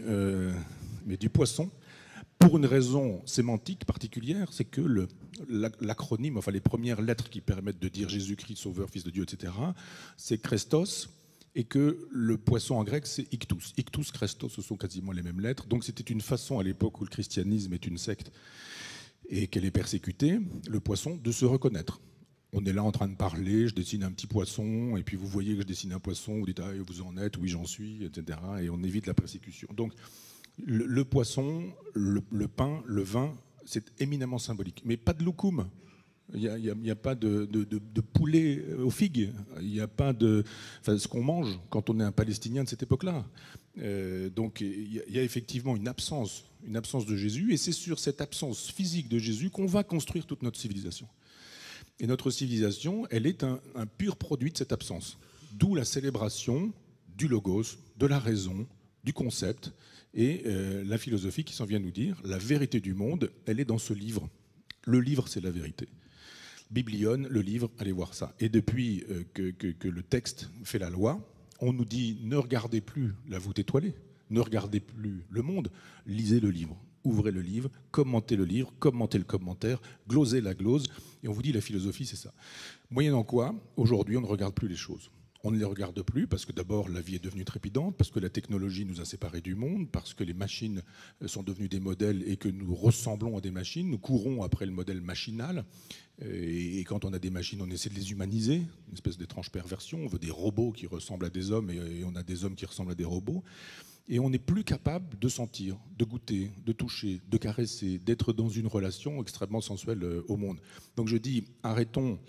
S3: poisson, pour une raison sémantique particulière, c'est que l'acronyme, enfin les premières lettres qui permettent de dire Jésus-Christ, Sauveur, Fils de Dieu, etc., c'est Christos, et que le poisson en grec, c'est Ictus. Ictus, Christos, ce sont quasiment les mêmes lettres, donc c'était une façon à l'époque où le christianisme est une secte, et qu'elle est persécutée, le poisson, de se reconnaître. On est là en train de parler, je dessine un petit poisson, et puis vous voyez que je dessine un poisson, vous dites ah, vous en êtes, oui j'en suis, etc. Et on évite la persécution. Donc le poisson, le pain, le vin, c'est éminemment symbolique. Mais pas de loukoum. Il n'y a pas de poulet aux figues. Il n'y a pas de... Enfin, ce qu'on mange quand on est un Palestinien de cette époque-là. Donc il y a effectivement une absence de Jésus, et c'est sur cette absence physique de Jésus qu'on va construire toute notre civilisation. Et notre civilisation, elle est un pur produit de cette absence. D'où la célébration du logos, de la raison, du concept, et la philosophie qui s'en vient nous dire, la vérité du monde, elle est dans ce livre. Le livre, c'est la vérité. Biblion, le livre, allez voir ça. Et depuis que le texte fait la loi, on nous dit ne regardez plus la voûte étoilée, ne regardez plus le monde, lisez le livre. Ouvrez le livre, commentez le livre, commentez le commentaire, glosez la glose, et on vous dit la philosophie, c'est ça. Moyennant quoi, aujourd'hui, on ne regarde plus les choses. On ne les regarde plus parce que d'abord, la vie est devenue trépidante, parce que la technologie nous a séparés du monde, parce que les machines sont devenues des modèles et que nous ressemblons à des machines. Nous courons après le modèle machinal. Et quand on a des machines, on essaie de les humaniser, une espèce d'étrange perversion. On veut des robots qui ressemblent à des hommes et on a des hommes qui ressemblent à des robots. Et on n'est plus capable de sentir, de goûter, de toucher, de caresser, d'être dans une relation extrêmement sensuelle au monde. Donc je dis, arrêtons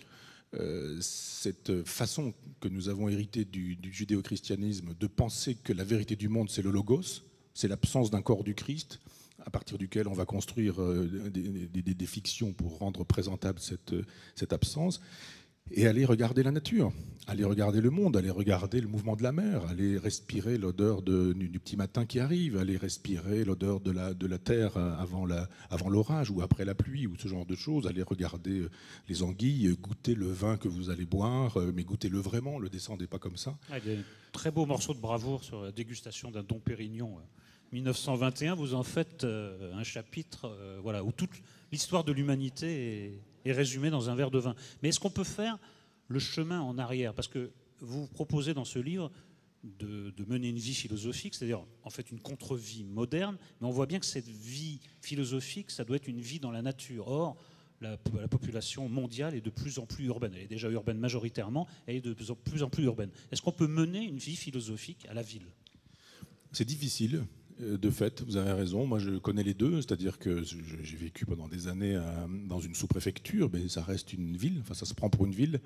S3: cette façon que nous avons héritée du judéo-christianisme de penser que la vérité du monde, c'est le logos, c'est l'absence d'un corps du Christ, à partir duquel on va construire des fictions pour rendre présentable cette absence. Et aller regarder la nature, aller regarder le monde, aller regarder le mouvement de la mer, aller respirer l'odeur du petit matin qui arrive, aller respirer l'odeur de la terre avant l'orage ou après la pluie ou ce genre de choses, aller regarder les anguilles, goûter le vin que vous allez boire, mais goûtez-le vraiment, le descendez pas comme ça.
S2: Il y a un très beau morceau de bravoure sur la dégustation d'un Dom Pérignon 1921. Vous en faites un chapitre voilà, où toute l'histoire de l'humanité est résumée dans un verre de vin. Mais est-ce qu'on peut faire le chemin en arrière? Parce que vous proposez dans ce livre de mener une vie philosophique, c'est-à-dire en fait une contre-vie moderne, mais on voit bien que cette vie philosophique, ça doit être une vie dans la nature. Or, la population mondiale est de plus en plus urbaine. Elle est déjà urbaine majoritairement, elle est de plus en plus urbaine. Est-ce qu'on peut mener une vie philosophique à la ville?
S3: C'est difficile. De fait, vous avez raison, moi je connais les deux, c'est-à-dire que j'ai vécu pendant des années dans une sous-préfecture, mais ça reste une ville, enfin ça se prend pour une ville,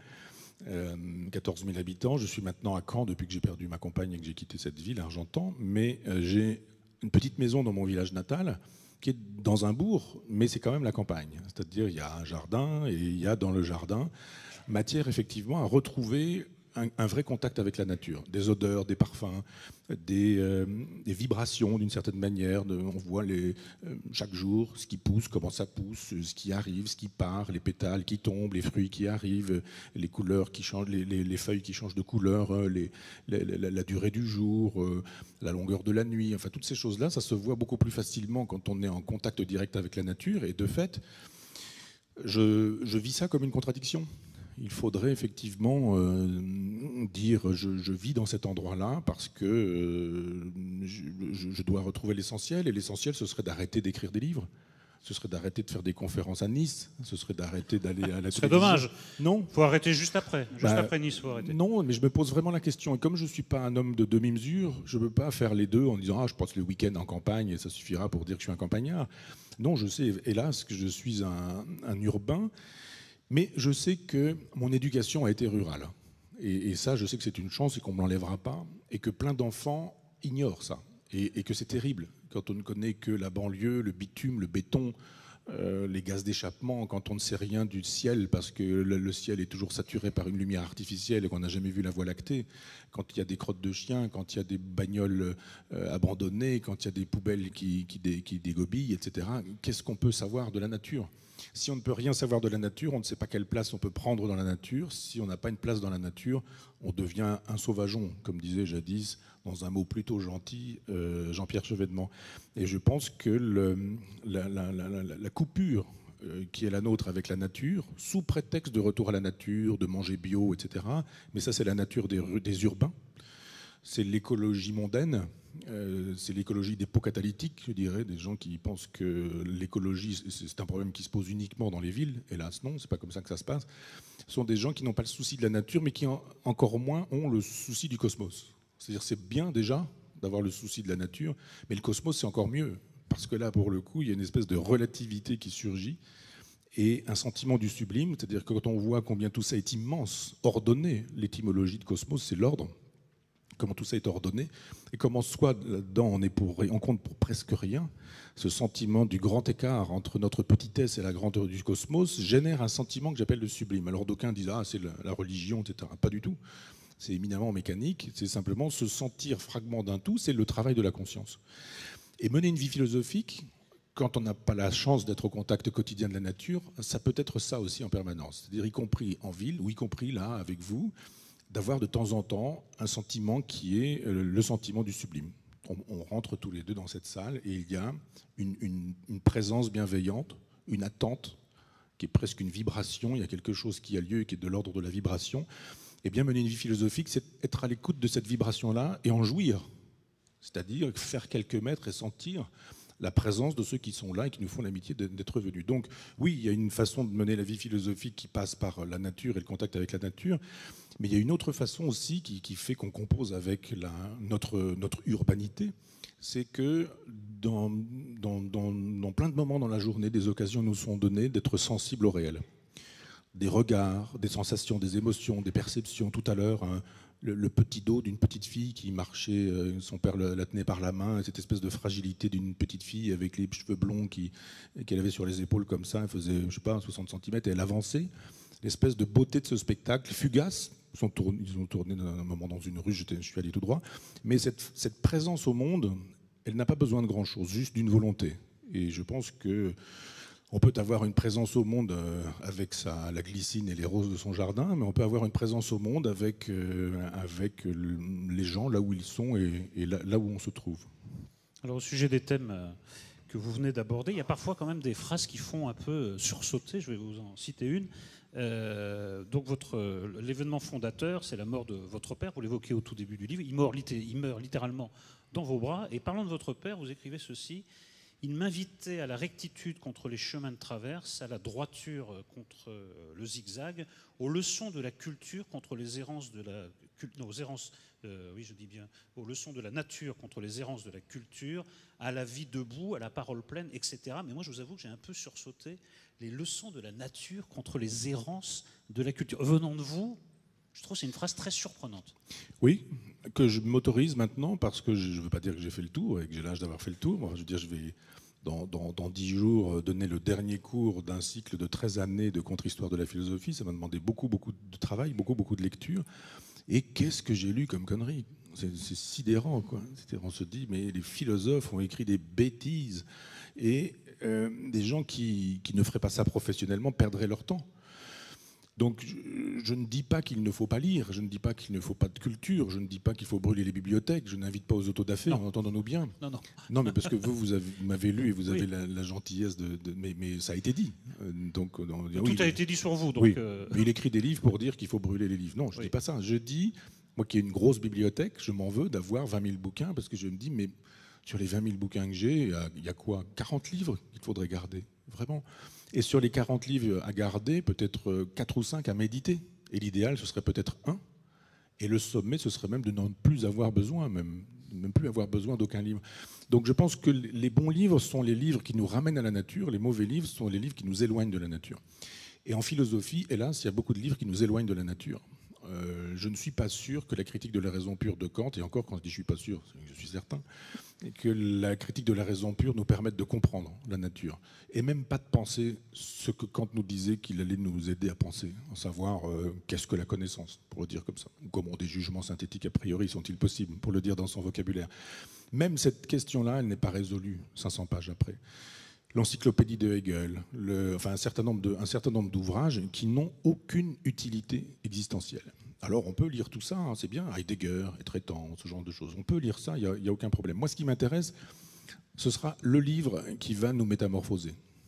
S3: 14 000 habitants, je suis maintenant à Caen depuis que j'ai perdu ma compagne et que j'ai quitté cette ville, Argentan, mais j'ai une petite maison dans mon village natal qui est dans un bourg, mais c'est quand même la campagne, c'est-à-dire il y a un jardin et il y a dans le jardin matière effectivement à retrouver un vrai contact avec la nature, des odeurs, des parfums, des vibrations d'une certaine manière. On voit chaque jour ce qui pousse, comment ça pousse, ce qui arrive, ce qui part, les pétales qui tombent, les fruits qui arrivent, les couleurs qui changent, les feuilles qui changent de couleur, la durée du jour, la longueur de la nuit. Enfin, toutes ces choses-là, ça se voit beaucoup plus facilement quand on est en contact direct avec la nature. Et de fait, je vis ça comme une contradiction. Il faudrait effectivement dire je vis dans cet endroit-là parce que je dois retrouver l'essentiel, et l'essentiel ce serait d'arrêter d'écrire des livres, ce serait d'arrêter de faire des conférences à Nice, ce serait d'arrêter d'aller à la télévision.
S2: C'est dommage.
S3: Non.
S2: Il faut arrêter juste après. Juste après Nice, il faut arrêter.
S3: Non, mais je me pose vraiment la question. Et comme je ne suis pas un homme de demi-mesure, je ne peux pas faire les deux en disant je passe le week-end en campagne et ça suffira pour dire que je suis un campagnard. Non, je sais, hélas, que je suis un urbain. Mais je sais que mon éducation a été rurale. Et ça, je sais que c'est une chance et qu'on ne me l'enlèvera pas. Et que plein d'enfants ignorent ça. Et que c'est terrible quand on ne connaît que la banlieue, le bitume, le béton, les gaz d'échappement, quand on ne sait rien du ciel parce que le ciel est toujours saturé par une lumière artificielle et qu'on n'a jamais vu la Voie lactée, quand il y a des crottes de chiens, quand il y a des bagnoles abandonnées, quand il y a des poubelles qui dégobillent, etc. Qu'est-ce qu'on peut savoir de la nature ? Si on ne peut rien savoir de la nature, on ne sait pas quelle place on peut prendre dans la nature. Si on n'a pas une place dans la nature, on devient un sauvageon, comme disait jadis, dans un mot plutôt gentil, Jean-Pierre Chevènement. Et je pense que la coupure qui est la nôtre avec la nature, sous prétexte de retour à la nature, de manger bio, etc., mais ça c'est la nature des urbains, c'est l'écologie mondaine, c'est l'écologie des pots catalytiques, je dirais, des gens qui pensent que l'écologie, c'est un problème qui se pose uniquement dans les villes. Hélas, non, c'est pas comme ça que ça se passe. Ce sont des gens qui n'ont pas le souci de la nature, mais qui encore moins ont le souci du cosmos. C'est-à-dire, c'est bien déjà d'avoir le souci de la nature, mais le cosmos, c'est encore mieux. Parce que là, pour le coup, il y a une espèce de relativité qui surgit et un sentiment du sublime, c'est-à-dire que quand on voit combien tout ça est immense, ordonné, l'étymologie de cosmos, c'est l'ordre, comment tout ça est ordonné, et comment soit là-dedans on compte pour presque rien, ce sentiment du grand écart entre notre petitesse et la grandeur du cosmos génère un sentiment que j'appelle le sublime. Alors d'aucuns disent « Ah, c'est la religion, etc. » Pas du tout. C'est éminemment mécanique, c'est simplement se sentir fragment d'un tout, c'est le travail de la conscience. Et mener une vie philosophique, quand on n'a pas la chance d'être au contact quotidien de la nature, ça peut être ça aussi en permanence. C'est-à-dire y compris en ville, ou y compris là, avec vous, d'avoir de temps en temps un sentiment qui est le sentiment du sublime. On rentre tous les deux dans cette salle et il y a une présence bienveillante, une attente qui est presque une vibration, il y a quelque chose qui a lieu et qui est de l'ordre de la vibration. Et bien mener une vie philosophique, c'est être à l'écoute de cette vibration-là et en jouir. C'est-à-dire faire quelques mètres et sentir la présence de ceux qui sont là et qui nous font l'amitié d'être venus. Donc oui, il y a une façon de mener la vie philosophique qui passe par la nature et le contact avec la nature, mais il y a une autre façon aussi qui fait qu'on compose avec notre urbanité, c'est que dans plein de moments dans la journée, des occasions nous sont données d'être sensibles au réel. Des regards, des sensations, des émotions, des perceptions. Tout à l'heure, le petit dos d'une petite fille qui marchait, son père la tenait par la main, cette espèce de fragilité d'une petite fille avec les cheveux blonds qu'elle avait sur les épaules comme ça, elle faisait, je sais pas, 60 cm et elle avançait. L'espèce de beauté de ce spectacle, fugace, ils ont tourné un moment dans une rue, je suis allé tout droit, mais cette présence au monde, elle n'a pas besoin de grand-chose, juste d'une volonté. Et je pense que on peut avoir une présence au monde avec la glycine et les roses de son jardin, mais on peut avoir une présence au monde avec les gens là où ils sont et là où on se trouve.
S2: Alors au sujet des thèmes que vous venez d'aborder, il y a parfois quand même des phrases qui font un peu sursauter. Je vais vous en citer une. Donc l'événement fondateur, c'est la mort de votre père. Vous l'évoquez au tout début du livre. Il meurt littéralement dans vos bras. Et parlant de votre père, vous écrivez ceci. Il m'invitait à la rectitude contre les chemins de traverse, à la droiture contre le zigzag, aux leçons de la culture contre les errances de la aux leçons de la nature contre les errances de la culture, à la vie debout, à la parole pleine, etc. Mais moi, je vous avoue que j'ai un peu sursauté les leçons de la nature contre les errances de la culture. Venant de vous, je trouve que c'est une phrase très surprenante.
S3: Oui, que je m'autorise maintenant, parce que je ne veux pas dire que j'ai fait le tour et que j'ai l'âge d'avoir fait le tour. Je veux dire, je vais, dans 10 jours, donner le dernier cours d'un cycle de 13 années de contre-histoire de la philosophie. Ça m'a demandé beaucoup de travail, beaucoup de lecture. Et qu'est-ce que j'ai lu comme conneries ? C'est sidérant, quoi. On se dit, mais les philosophes ont écrit des bêtises. Et des gens qui ne feraient pas ça professionnellement perdraient leur temps. Donc je ne dis pas qu'il ne faut pas lire, je ne dis pas qu'il ne faut pas de culture, je ne dis pas qu'il faut brûler les bibliothèques, je n'invite pas aux autodafés, entendons-nous bien. Non, mais parce que vous m'avez lu et vous avez la gentillesse mais ça a été dit. Donc,
S2: tout a été dit sur vous. Donc,
S3: oui. Mais il écrit des livres pour dire qu'il faut brûler les livres. Non, je ne dis pas ça. Je dis, moi qui ai une grosse bibliothèque, je m'en veux d'avoir 20 000 bouquins, parce que je me dis, mais sur les 20 000 bouquins que j'ai, il y a quoi ? 40 livres qu'il faudrait garder, vraiment. Et sur les 40 livres à garder, peut-être 4 ou 5 à méditer. Et l'idéal, ce serait peut-être 1. Et le sommet, ce serait même de n'en plus avoir besoin, même plus avoir besoin d'aucun livre. Donc je pense que les bons livres sont les livres qui nous ramènent à la nature, les mauvais livres sont les livres qui nous éloignent de la nature. Et en philosophie, hélas, il y a beaucoup de livres qui nous éloignent de la nature. Je ne suis pas sûr que la critique de la raison pure de Kant, et encore quand je dis je suis pas sûr, je suis certain, que la critique de la raison pure nous permette de comprendre la nature. Et même pas de penser ce que Kant nous disait qu'il allait nous aider à penser, à savoir qu'est-ce que la connaissance, pour le dire comme ça. Comment des jugements synthétiques a priori sont-ils possibles, pour le dire dans son vocabulaire. Même cette question-là, elle n'est pas résolue 500 pages après. L'encyclopédie de Hegel, un certain nombre d'ouvrages qui n'ont aucune utilité existentielle. Alors on peut lire tout ça, hein, c'est bien, Heidegger et traitant, ce genre de choses. On peut lire ça, il n'y a aucun problème. Moi, ce qui m'intéresse, ce sera le livre qui va nous métamorphoser.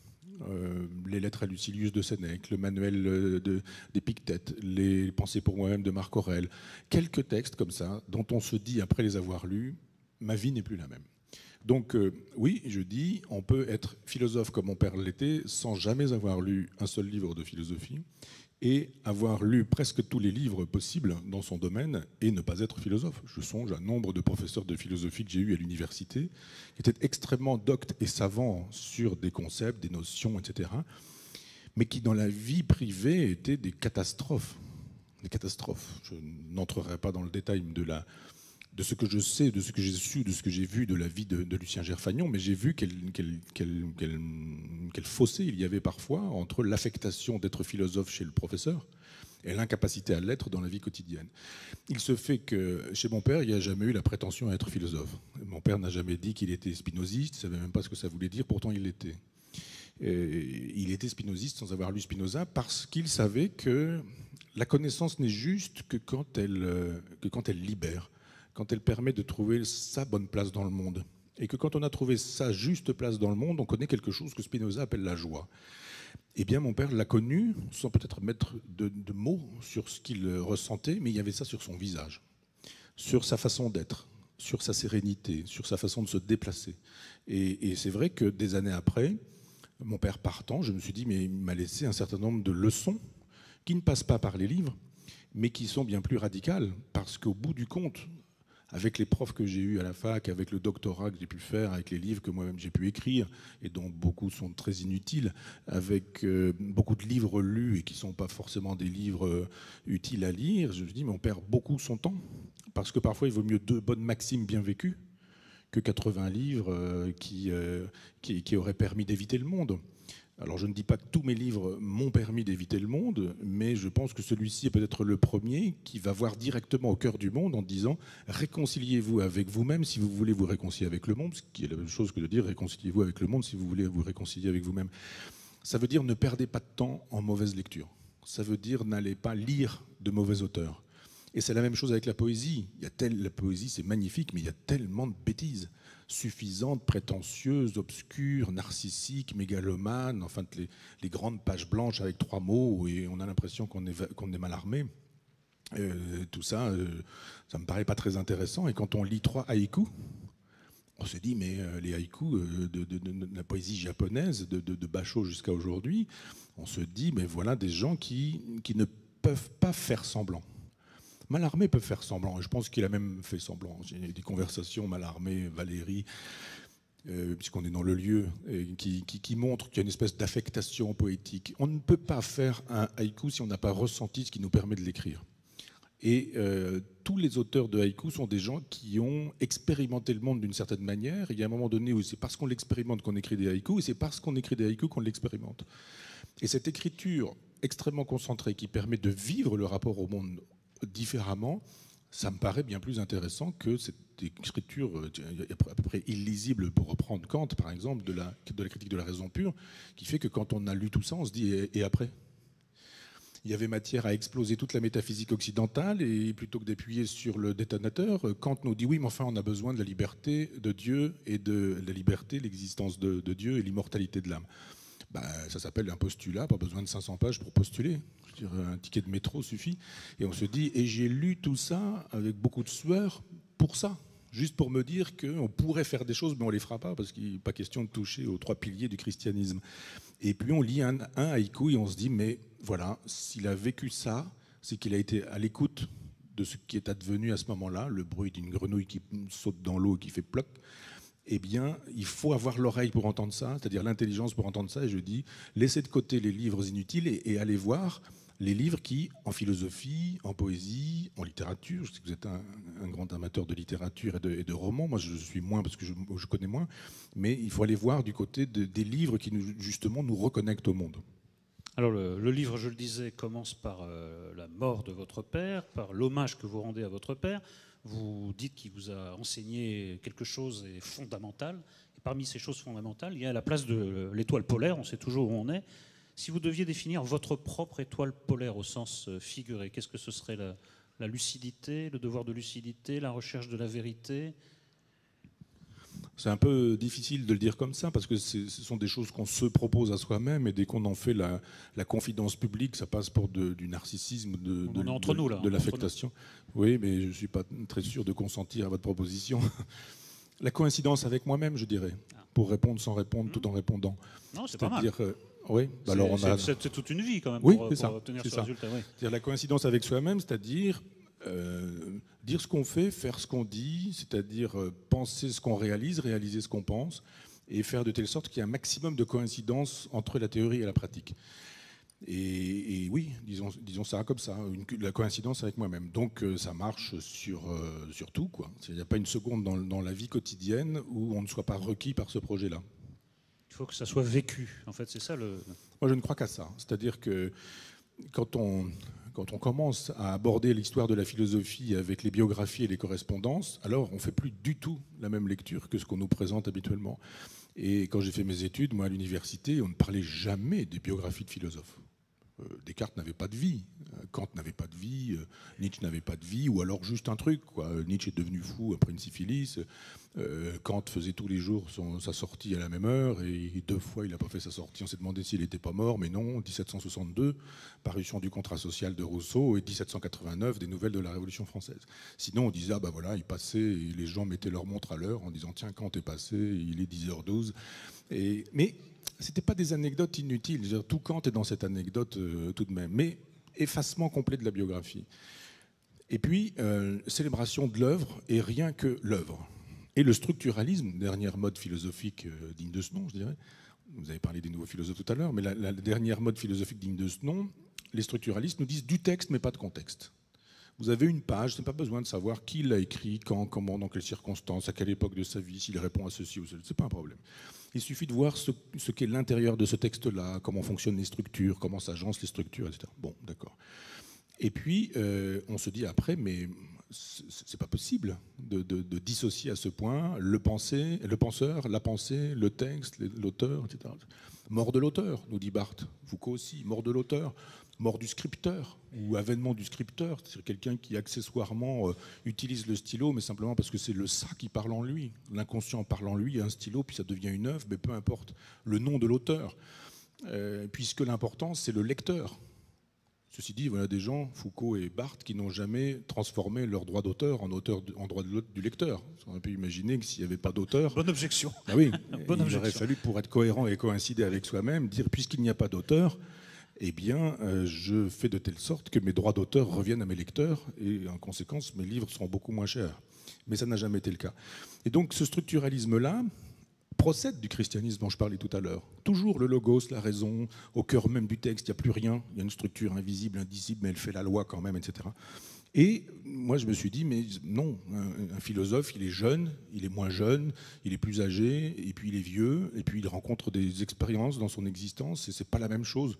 S3: les lettres à Lucilius de Sénèque, le manuel d'Épictète, les pensées pour moi-même de Marc Aurèle, quelques textes comme ça, dont on se dit, après les avoir lus, ma vie n'est plus la même. Donc oui, je dis, on peut être philosophe comme mon père l'était, sans jamais avoir lu un seul livre de philosophie, et avoir lu presque tous les livres possibles dans son domaine et ne pas être philosophe. Je songe à nombre de professeurs de philosophie que j'ai eus à l'université, qui étaient extrêmement doctes et savants sur des concepts, des notions, etc., mais qui dans la vie privée étaient des catastrophes. Des catastrophes. Je n'entrerai pas dans le détail de ce que je sais, de ce que j'ai su, de ce que j'ai vu de la vie de Lucien Gerfagnon, mais j'ai vu quel fossé il y avait parfois entre l'affectation d'être philosophe chez le professeur et l'incapacité à l'être dans la vie quotidienne. Il se fait que chez mon père, il n'y a jamais eu la prétention à être philosophe. Mon père n'a jamais dit qu'il était spinoziste, il ne savait même pas ce que ça voulait dire, pourtant il l'était. Il était spinoziste sans avoir lu Spinoza parce qu'il savait que la connaissance n'est juste que quand elle libère, quand elle permet de trouver sa bonne place dans le monde. Et que quand on a trouvé sa juste place dans le monde, on connaît quelque chose que Spinoza appelle la joie. Eh bien, mon père l'a connu, sans peut-être mettre de mots sur ce qu'il ressentait, mais il y avait ça sur son visage, sur sa façon d'être, sur sa sérénité, sur sa façon de se déplacer. Et c'est vrai que des années après, mon père partant, je me suis dit, mais il m'a laissé un certain nombre de leçons qui ne passent pas par les livres, mais qui sont bien plus radicales, parce qu'au bout du compte, avec les profs que j'ai eus à la fac, avec le doctorat que j'ai pu faire, avec les livres que moi-même j'ai pu écrire, et dont beaucoup sont très inutiles, avec beaucoup de livres lus et qui ne sont pas forcément des livres utiles à lire, je me dis, mais on perd beaucoup son temps, parce que parfois il vaut mieux 2 bonnes maximes bien vécues que 80 livres qui auraient permis d'éviter le monde. Alors je ne dis pas que tous mes livres m'ont permis d'éviter le monde, mais je pense que celui-ci est peut-être le premier qui va voir directement au cœur du monde en disant « réconciliez-vous avec vous-même si vous voulez vous réconcilier avec le monde », ce qui est la même chose que de dire « réconciliez-vous avec le monde si vous voulez vous réconcilier avec vous-même ». Ça veut dire ne perdez pas de temps en mauvaise lecture. Ça veut dire n'allez pas lire de mauvais auteurs. Et c'est la même chose avec la poésie. La poésie, c'est magnifique, mais il y a tellement de bêtises suffisantes, prétentieuses, obscures, narcissiques, mégalomanes, enfin les grandes pages blanches avec 3 mots et on a l'impression qu'on est mal armé. Tout ça, ça me paraît pas très intéressant. Et quand on lit 3 haïkus, on se dit, mais les haïkus de la poésie japonaise, de Basho jusqu'à aujourd'hui, on se dit, mais voilà des gens qui ne peuvent pas faire semblant. Mallarmé peut faire semblant, et je pense qu'il a même fait semblant. J'ai des conversations, Mallarmé, Valérie, puisqu'on est dans le lieu, qui montrent qu'il y a une espèce d'affectation poétique. On ne peut pas faire un haïku si on n'a pas ressenti ce qui nous permet de l'écrire. Et tous les auteurs de haïku sont des gens qui ont expérimenté le monde d'une certaine manière. Il y a un moment donné où c'est parce qu'on l'expérimente qu'on écrit des haïkus, et c'est parce qu'on écrit des haïkus qu'on l'expérimente. Et cette écriture extrêmement concentrée qui permet de vivre le rapport au monde différemment, ça me paraît bien plus intéressant que cette écriture à peu près illisible, pour reprendre Kant par exemple, de la critique de la raison pure, qui fait que quand on a lu tout ça, on se dit et après ? Il y avait matière à exploser toute la métaphysique occidentale et plutôt que d'appuyer sur le détonateur, Kant nous dit oui, mais enfin on a besoin de la liberté de Dieu et de la liberté, l'existence de Dieu et l'immortalité de l'âme. Ça s'appelle un postulat, pas besoin de 500 pages pour postuler. Je veux dire, un ticket de métro suffit. Et on se dit, et j'ai lu tout ça avec beaucoup de sueur pour ça, juste pour me dire qu'on pourrait faire des choses, mais on ne les fera pas, parce qu'il n'est pas question de toucher aux 3 piliers du christianisme. Et puis on lit un haïku et on se dit, mais voilà, s'il a vécu ça, c'est qu'il a été à l'écoute de ce qui est advenu à ce moment-là, le bruit d'une grenouille qui saute dans l'eau et qui fait ploc. Eh bien, il faut avoir l'oreille pour entendre ça, c'est-à-dire l'intelligence pour entendre ça. Et je dis, laissez de côté les livres inutiles et allez voir les livres qui, en philosophie, en poésie, en littérature, je sais que vous êtes un grand amateur de littérature et de romans, moi je suis moins parce que je connais moins, mais il faut aller voir du côté des livres qui, justement, nous reconnectent au monde.
S2: Alors le livre, je le disais, commence par la mort de votre père, par l'hommage que vous rendez à votre père. Vous dites qu'il vous a enseigné quelque chose de fondamental. Et parmi ces choses fondamentales, il y a la place de l'étoile polaire. On sait toujours où on est. Si vous deviez définir votre propre étoile polaire au sens figuré, qu'est-ce que ce serait la lucidité, le devoir de lucidité, la recherche de la vérité ?
S3: C'est un peu difficile de le dire comme ça, parce que ce sont des choses qu'on se propose à soi-même, et dès qu'on en fait la confidence publique, ça passe pour du narcissisme, de l'affectation. Oui, mais je ne suis pas très sûr de consentir à votre proposition. La coïncidence avec moi-même, je dirais, pour répondre sans répondre, tout en répondant.
S2: Non, c'est pas mal.
S3: Oui, alors
S2: c'est toute une vie quand même
S3: oui,
S2: pour obtenir ce résultat. Oui.
S3: C'est-à-dire la coïncidence avec soi-même, c'est-à-dire dire ce qu'on fait, faire ce qu'on dit, c'est-à-dire penser ce qu'on réalise, réaliser ce qu'on pense, et faire de telle sorte qu'il y ait un maximum de coïncidence entre la théorie et la pratique. Et oui, disons ça comme ça, la coïncidence avec moi-même. Donc ça marche sur tout, quoi. Il n'y a pas une seconde dans la vie quotidienne où on ne soit pas requis par ce projet-là.
S2: Il faut que ça soit vécu, en fait, c'est ça le...
S3: Moi, je ne crois qu'à ça. C'est-à-dire que quand on commence à aborder l'histoire de la philosophie avec les biographies et les correspondances, alors on ne fait plus du tout la même lecture que ce qu'on nous présente habituellement. Et quand j'ai fait mes études, moi, à l'université, on ne parlait jamais des biographies de philosophes. Descartes n'avait pas de vie, Kant n'avait pas de vie, Nietzsche n'avait pas de vie, ou alors juste un truc, quoi. Nietzsche est devenu fou après une syphilis, Kant faisait tous les jours sa sortie à la même heure, et 2 fois il n'a pas fait sa sortie. On s'est demandé s'il n'était pas mort, mais non. 1762, parution du contrat social de Rousseau, et 1789, des nouvelles de la Révolution française. Sinon on disait, ah ben voilà, il passait, et les gens mettaient leur montre à l'heure en disant, tiens, Kant est passé, il est 10h12. Mais c'était pas des anecdotes inutiles. Je veux dire, tout Kant est dans cette anecdote tout de même. Mais effacement complet de la biographie. Et puis, célébration de l'œuvre et rien que l'œuvre. Et le structuralisme, dernière mode philosophique digne de ce nom, je dirais. Vous avez parlé des nouveaux philosophes tout à l'heure, mais la dernière mode philosophique digne de ce nom, les structuralistes nous disent du texte, mais pas de contexte. Vous avez une page, c'est pas besoin de savoir qui l'a écrit, quand, comment, dans quelles circonstances, à quelle époque de sa vie, s'il répond à ceci ou cela. C'est pas un problème. Il suffit de voir ce qu'est l'intérieur de ce texte-là, comment fonctionnent les structures, comment s'agencent les structures, etc. Bon, d'accord. Et puis, on se dit après, mais c'est pas possible de dissocier à ce point le penseur, la pensée, le texte, l'auteur, etc. Mort de l'auteur, nous dit Barthes. Foucault aussi, mort de l'auteur. Mort du scripteur, ou avènement du scripteur, c'est-à-dire quelqu'un qui accessoirement utilise le stylo, mais simplement parce que c'est le ça qui parle en lui. L'inconscient parle en lui, un stylo, puis ça devient une œuvre, mais peu importe le nom de l'auteur, puisque l'important, c'est le lecteur. Ceci dit, voilà des gens, Foucault et Barthes, qui n'ont jamais transformé leur droit d'auteur en droit du lecteur. On peut imaginer que s'il n'y avait pas d'auteur...
S2: Bonne objection.
S3: Ah oui, il aurait fallu, pour être cohérent et coïncider avec soi-même, dire, puisqu'il n'y a pas d'auteur, eh bien, je fais de telle sorte que mes droits d'auteur reviennent à mes lecteurs, et en conséquence, mes livres seront beaucoup moins chers. Mais ça n'a jamais été le cas. Et donc, ce structuralisme-là procède du christianisme dont je parlais tout à l'heure. Toujours le logos, la raison, au cœur même du texte, il n'y a plus rien. Il y a une structure invisible, indicible, mais elle fait la loi quand même, etc. Et moi, je me suis dit, mais non, un philosophe, il est jeune, il est moins jeune, il est plus âgé, et puis il est vieux, et puis il rencontre des expériences dans son existence, et c'est pas la même chose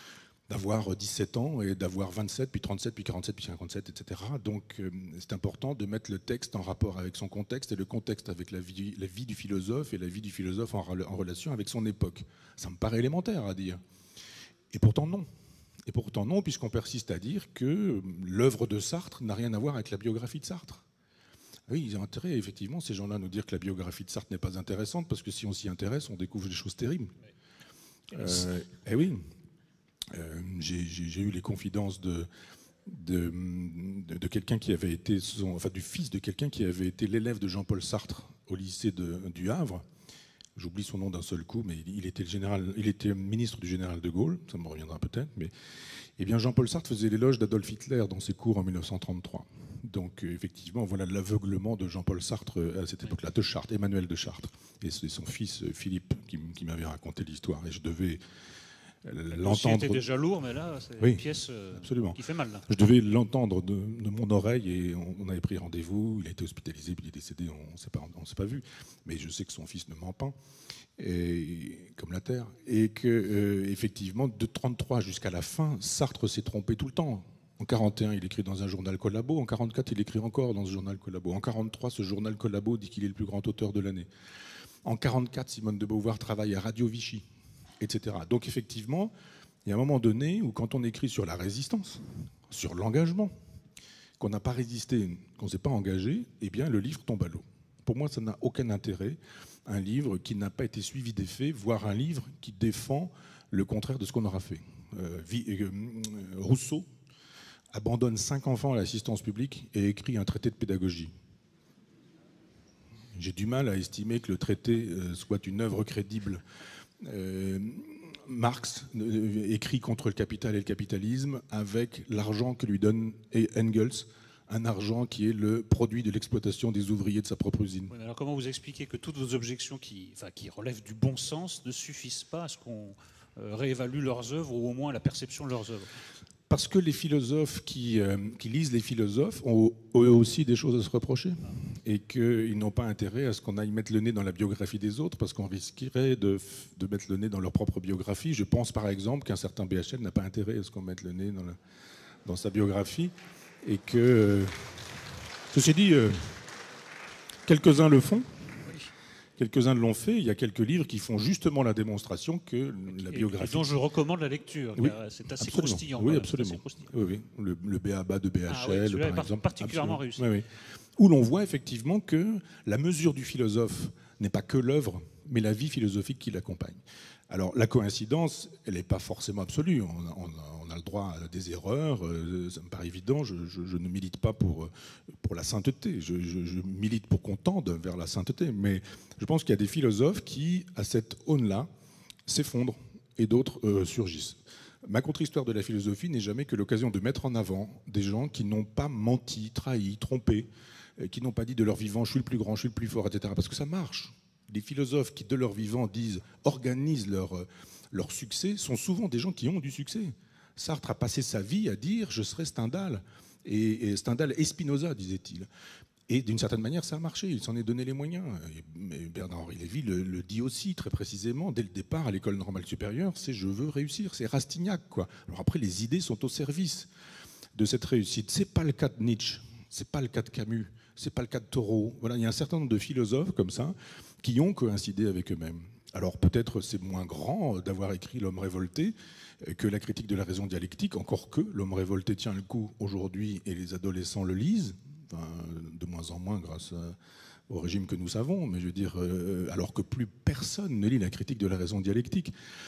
S3: d'avoir 17 ans et d'avoir 27, puis 37, puis 47, puis 57, etc. Donc c'est important de mettre le texte en rapport avec son contexte, et le contexte avec la vie du philosophe, et la vie du philosophe en relation avec son époque. Ça me paraît élémentaire à dire. Et pourtant non. Et pourtant non, puisqu'on persiste à dire que l'œuvre de Sartre n'a rien à voir avec la biographie de Sartre. Oui, ils ont intérêt, effectivement, ces gens-là, à nous dire que la biographie de Sartre n'est pas intéressante, parce que si on s'y intéresse, on découvre des choses terribles. Eh oui. J'ai eu les confidences de quelqu'un qui avait été, du fils de quelqu'un qui avait été l'élève de Jean-Paul Sartre au lycée du Havre. J'oublie son nom d'un seul coup, mais il était ministre du général de Gaulle, ça me reviendra peut-être. Mais eh bien, Jean-Paul Sartre faisait l'éloge d'Adolf Hitler dans ses cours en 1933. Donc effectivement, voilà l'aveuglement de Jean-Paul Sartre à cette époque-là, de Chartres, Emmanuel de Chartres. Et c'est son fils Philippe qui m'avait raconté l'histoire, et je devais l'entendre.
S2: C'était déjà lourd, mais là, c'est une pièce qui fait mal. Là.
S3: Je devais l'entendre de mon oreille, et on avait pris rendez-vous. Il a été hospitalisé, puis il est décédé, on ne s'est pas vu. Mais je sais que son fils ne ment pas, comme la terre. Et que, effectivement, de 1933 jusqu'à la fin, Sartre s'est trompé tout le temps. En 1941, il écrit dans un journal collabo. En 1944, il écrit encore dans ce journal collabo. En 1943, ce journal collabo dit qu'il est le plus grand auteur de l'année. En 1944, Simone de Beauvoir travaille à Radio Vichy, etc. Donc effectivement, il y a un moment donné où quand on écrit sur la résistance, sur l'engagement, qu'on n'a pas résisté, qu'on ne s'est pas engagé, eh bien le livre tombe à l'eau. Pour moi, ça n'a aucun intérêt, un livre qui n'a pas été suivi des faits, voire un livre qui défend le contraire de ce qu'on aura fait. Rousseau abandonne 5 enfants à l'assistance publique et écrit un traité de pédagogie. J'ai du mal à estimer que le traité soit une œuvre crédible. Marx écrit contre le capital et le capitalisme avec l'argent que lui donne Engels, un argent qui est le produit de l'exploitation des ouvriers de sa propre usine.
S2: Oui, alors comment vous expliquez que toutes vos objections qui relèvent du bon sens ne suffisent pas à ce qu'on réévalue leurs œuvres ou au moins la perception de leurs œuvres?
S3: Parce que les philosophes qui lisent les philosophes ont eux aussi des choses à se reprocher et qu'ils n'ont pas intérêt à ce qu'on aille mettre le nez dans la biographie des autres parce qu'on risquerait de mettre le nez dans leur propre biographie. Je pense par exemple qu'un certain BHL n'a pas intérêt à ce qu'on mette le nez dans sa biographie et que, ceci dit, quelques-uns le font. Quelques-uns l'ont fait. Il y a quelques livres qui font justement la démonstration que la biographie...
S2: Et dont je recommande la lecture.
S3: Oui,
S2: c'est assez
S3: absolument.
S2: croustillant.
S3: Oui, absolument. Oui. Le B.A.B.A. de BHL, par exemple.
S2: Particulièrement réussi.
S3: Oui. Où l'on voit effectivement que la mesure du philosophe n'est pas que l'œuvre, mais la vie philosophique qui l'accompagne. Alors, la coïncidence, elle n'est pas forcément absolue. On a le droit à des erreurs. Ça me paraît évident. Je ne milite pas pour la sainteté. Je milite pour qu'on tende vers la sainteté. Mais je pense qu'il y a des philosophes qui, à cette aune-là, s'effondrent et d'autres surgissent. Ma contre-histoire de la philosophie n'est jamais que l'occasion de mettre en avant des gens qui n'ont pas menti, trahi, trompé, qui n'ont pas dit de leur vivant « je suis le plus grand, je suis le plus fort », etc. Parce que ça marche. Les philosophes qui, de leur vivant, organisent leur succès, sont souvent des gens qui ont du succès. Sartre a passé sa vie à dire « je serai Stendhal ». Et Stendhal et Spinoza, disait-il. Et d'une certaine manière, ça a marché, il s'en est donné les moyens. Et Bernard-Henri Lévy le dit aussi très précisément, dès le départ à l'école normale supérieure, c'est « je veux réussir », c'est Rastignac, quoi. Alors après, les idées sont au service de cette réussite. C'est pas le cas de Nietzsche, c'est pas le cas de Camus, c'est pas le cas de Thoreau. Voilà, il y a un certain nombre de philosophes comme ça qui ont coïncidé avec eux-mêmes. Alors peut-être c'est moins grand d'avoir écrit L'homme révolté que la critique de la raison dialectique, encore que L'homme révolté tient le coup aujourd'hui et les adolescents le lisent, enfin, de moins en moins grâce au régime que nous savons, mais je veux dire, alors que plus personne ne lit la critique de la raison dialectique.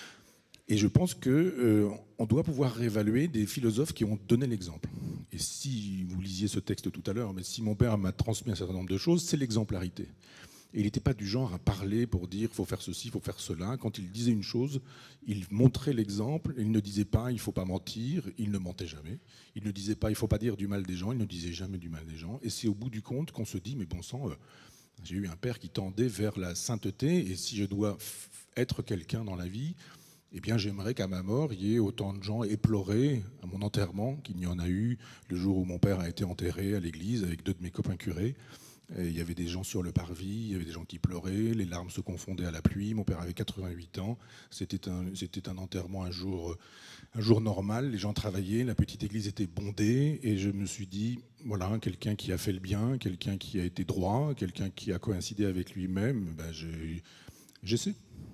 S3: Et je pense qu'on doit pouvoir réévaluer des philosophes qui ont donné l'exemple. Et si vous lisiez ce texte tout à l'heure, mais si mon père m'a transmis un certain nombre de choses, c'est l'exemplarité. Et il n'était pas du genre à parler pour dire « il faut faire ceci, il faut faire cela ». Quand il disait une chose, il montrait l'exemple. Il ne disait pas « il ne faut pas mentir », il ne mentait jamais. Il ne disait pas « il ne faut pas dire du mal des gens », il ne disait jamais du mal des gens. Et c'est au bout du compte qu'on se dit « mais bon sang, j'ai eu un père qui tendait vers la sainteté, et si je dois être quelqu'un dans la vie, eh bien j'aimerais qu'à ma mort, il y ait autant de gens éplorés à mon enterrement qu'il n'y en a eu le jour où mon père a été enterré à l'église avec 2 de mes copains curés. Et il y avait des gens sur le parvis, il y avait des gens qui pleuraient, les larmes se confondaient à la pluie. Mon père avait 88 ans, c'était un enterrement un jour normal, les gens travaillaient, la petite église était bondée, et je me suis dit, voilà, quelqu'un qui a fait le bien, quelqu'un qui a été droit, quelqu'un qui a coïncidé avec lui-même, ben j'essaie.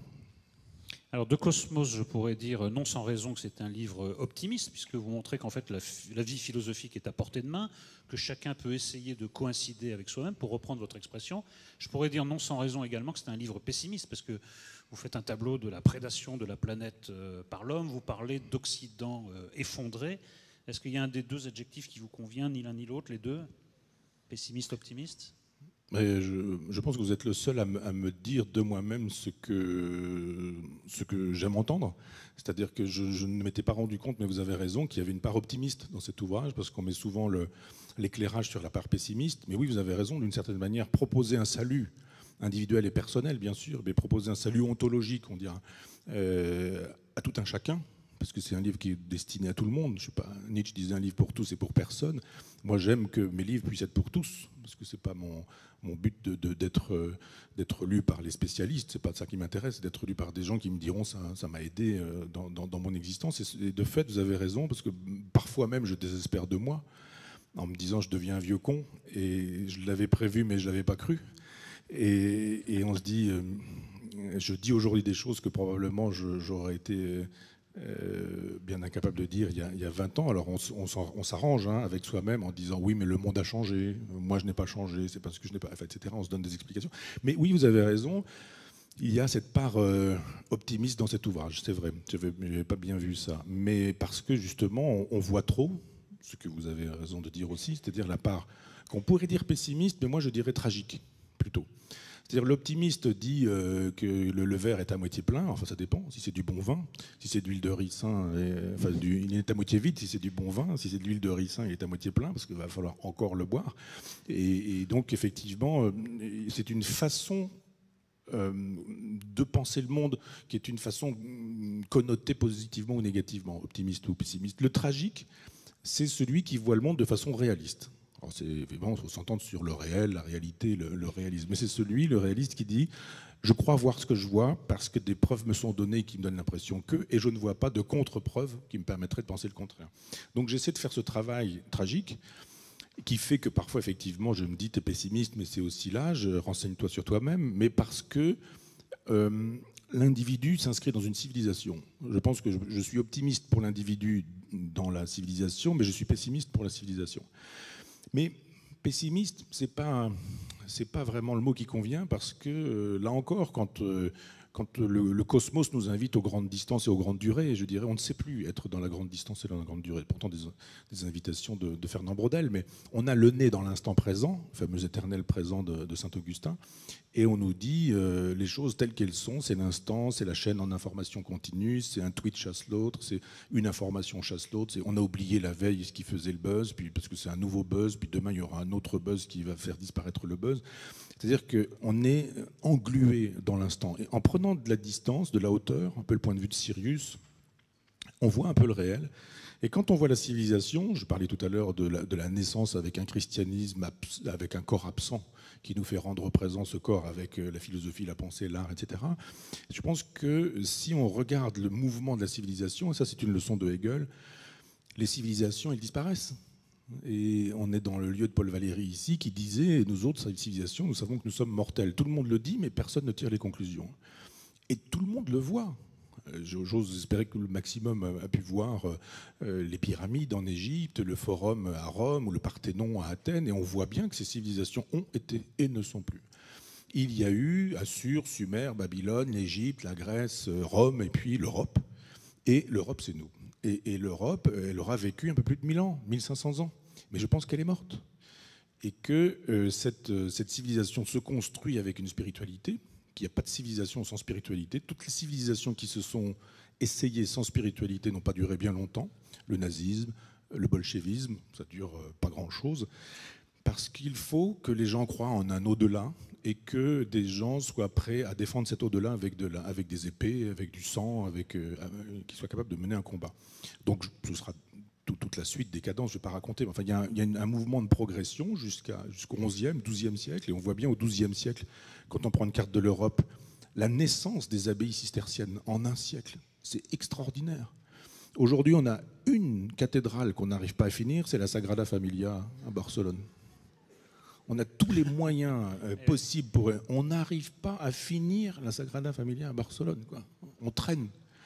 S2: Alors de Cosmos, je pourrais dire non sans raison que c'est un livre optimiste, puisque vous montrez qu'en fait la vie philosophique est à portée de main, que chacun peut essayer de coïncider avec soi-même, pour reprendre votre expression. Je pourrais dire non sans raison également que c'est un livre pessimiste, parce que vous faites un tableau de la prédation de la planète par l'homme, vous parlez d'Occident effondré. Est-ce qu'il y a un des 2 adjectifs qui vous convient, ni l'un ni l'autre, les 2? Pessimiste, optimiste?
S3: Mais je pense que vous êtes le seul à me dire de moi-même ce que j'aime entendre. C'est-à-dire que je ne m'étais pas rendu compte, mais vous avez raison, qu'il y avait une part optimiste dans cet ouvrage, parce qu'on met souvent l'éclairage sur la part pessimiste. Mais oui, vous avez raison, d'une certaine manière, proposer un salut individuel et personnel, bien sûr, mais proposer un salut ontologique, on dira, à tout un chacun, parce que c'est un livre qui est destiné à tout le monde. Je sais pas, Nietzsche disait un livre pour tous et pour personne. Moi, j'aime que mes livres puissent être pour tous, parce que c'est pas mon but d'être lu par les spécialistes. C'est pas ça qui m'intéresse, c'est d'être lu par des gens qui me diront ça m'a aidé dans mon existence. Et de fait, vous avez raison, parce que parfois même, je désespère de moi, en me disant je deviens un vieux con, et je l'avais prévu, mais je l'avais pas cru. Et on se dit, je dis aujourd'hui des choses que probablement j'aurais été bien incapable de dire il y a 20 ans. Alors on s'arrange avec soi-même en disant oui, mais le monde a changé, moi je n'ai pas changé, c'est parce que je n'ai pas, enfin, etc. On se donne des explications. Mais oui, vous avez raison, il y a cette part optimiste dans cet ouvrage, c'est vrai. Je n'avais pas bien vu ça. Mais parce que justement, on voit trop, ce que vous avez raison de dire aussi, c'est-à-dire la part qu'on pourrait dire pessimiste, mais moi je dirais tragique, plutôt. C'est-à-dire l'optimiste dit que le verre est à moitié plein, enfin ça dépend, si c'est du bon vin, si c'est de l'huile de ricin, il est à moitié vide, si c'est du bon vin, si c'est de l'huile de ricin, il est à moitié plein, parce qu'il va falloir encore le boire. Et donc effectivement, c'est une façon de penser le monde qui est une façon connotée positivement ou négativement, optimiste ou pessimiste. Le tragique, c'est celui qui voit le monde de façon réaliste. Alors évidemment, il faut s'entendre sur le réel, la réalité, le réalisme. Mais c'est celui, le réaliste, qui dit « Je crois voir ce que je vois parce que des preuves me sont données qui me donnent l'impression que, et je ne vois pas de contre-preuves qui me permettraient de penser le contraire. » Donc j'essaie de faire ce travail tragique qui fait que parfois, effectivement, je me dis « T'es pessimiste, mais c'est aussi l'âge, renseigne-toi sur toi-même. » Mais parce que l'individu s'inscrit dans une civilisation. Je pense que je suis optimiste pour l'individu dans la civilisation, mais je suis pessimiste pour la civilisation. Mais pessimiste, c'est pas vraiment le mot qui convient parce que là encore, quand le cosmos nous invite aux grandes distances et aux grandes durées, je dirais, on ne sait plus être dans la grande distance et dans la grande durée. Pourtant, des invitations de Fernand Braudel, mais on a le nez dans l'instant présent, le fameux éternel présent de Saint-Augustin, et on nous dit les choses telles qu'elles sont. C'est l'instant, c'est la chaîne en information continue, c'est un tweet chasse l'autre, c'est une information chasse l'autre. On a oublié la veille ce qui faisait le buzz, puis parce que c'est un nouveau buzz, puis demain il y aura un autre buzz qui va faire disparaître le buzz. C'est-à-dire qu'on est englué dans l'instant. Et en prenant de la distance, de la hauteur, un peu le point de vue de Sirius, on voit un peu le réel. Et quand on voit la civilisation, je parlais tout à l'heure de la naissance avec un christianisme, avec un corps absent, qui nous fait rendre présent ce corps avec la philosophie, la pensée, l'art, etc. Je pense que si on regarde le mouvement de la civilisation, et ça c'est une leçon de Hegel, les civilisations, elles disparaissent. Et on est dans le lieu de Paul Valéry ici qui disait, nous autres, civilisations, nous savons que nous sommes mortels. Tout le monde le dit, mais personne ne tire les conclusions. Et tout le monde le voit. J'ose espérer que le maximum a pu voir les pyramides en Égypte, le forum à Rome ou le Parthénon à Athènes, et on voit bien que ces civilisations ont été et ne sont plus. Il y a eu Assur, Sumer, Babylone, l'Égypte, la Grèce, Rome, et puis l'Europe. Et l'Europe, c'est nous. Et l'Europe, elle aura vécu un peu plus de 1000 ans, 1500 ans. Mais je pense qu'elle est morte. Et que cette civilisation se construit avec une spiritualité, qu'il n'y a pas de civilisation sans spiritualité. Toutes les civilisations qui se sont essayées sans spiritualité n'ont pas duré bien longtemps. Le nazisme, le bolchevisme, ça dure pas grand-chose. Parce qu'il faut que les gens croient en un au-delà et que des gens soient prêts à défendre cet au-delà avec des épées, avec du sang, qu'ils soient capables de mener un combat. Donc ce sera toute la suite des cadences, je ne vais pas raconter, mais enfin, il y a un mouvement de progression jusqu'au XIe, XIIe siècle, et on voit bien au XIIe siècle, quand on prend une carte de l'Europe, la naissance des abbayes cisterciennes en un siècle. C'est extraordinaire. Aujourd'hui, on a une cathédrale qu'on n'arrive pas à finir, c'est la Sagrada Familia à Barcelone. On a tous les moyens possibles pour... On n'arrive pas à finir la Sagrada Familia à Barcelone, quoi. On traîne.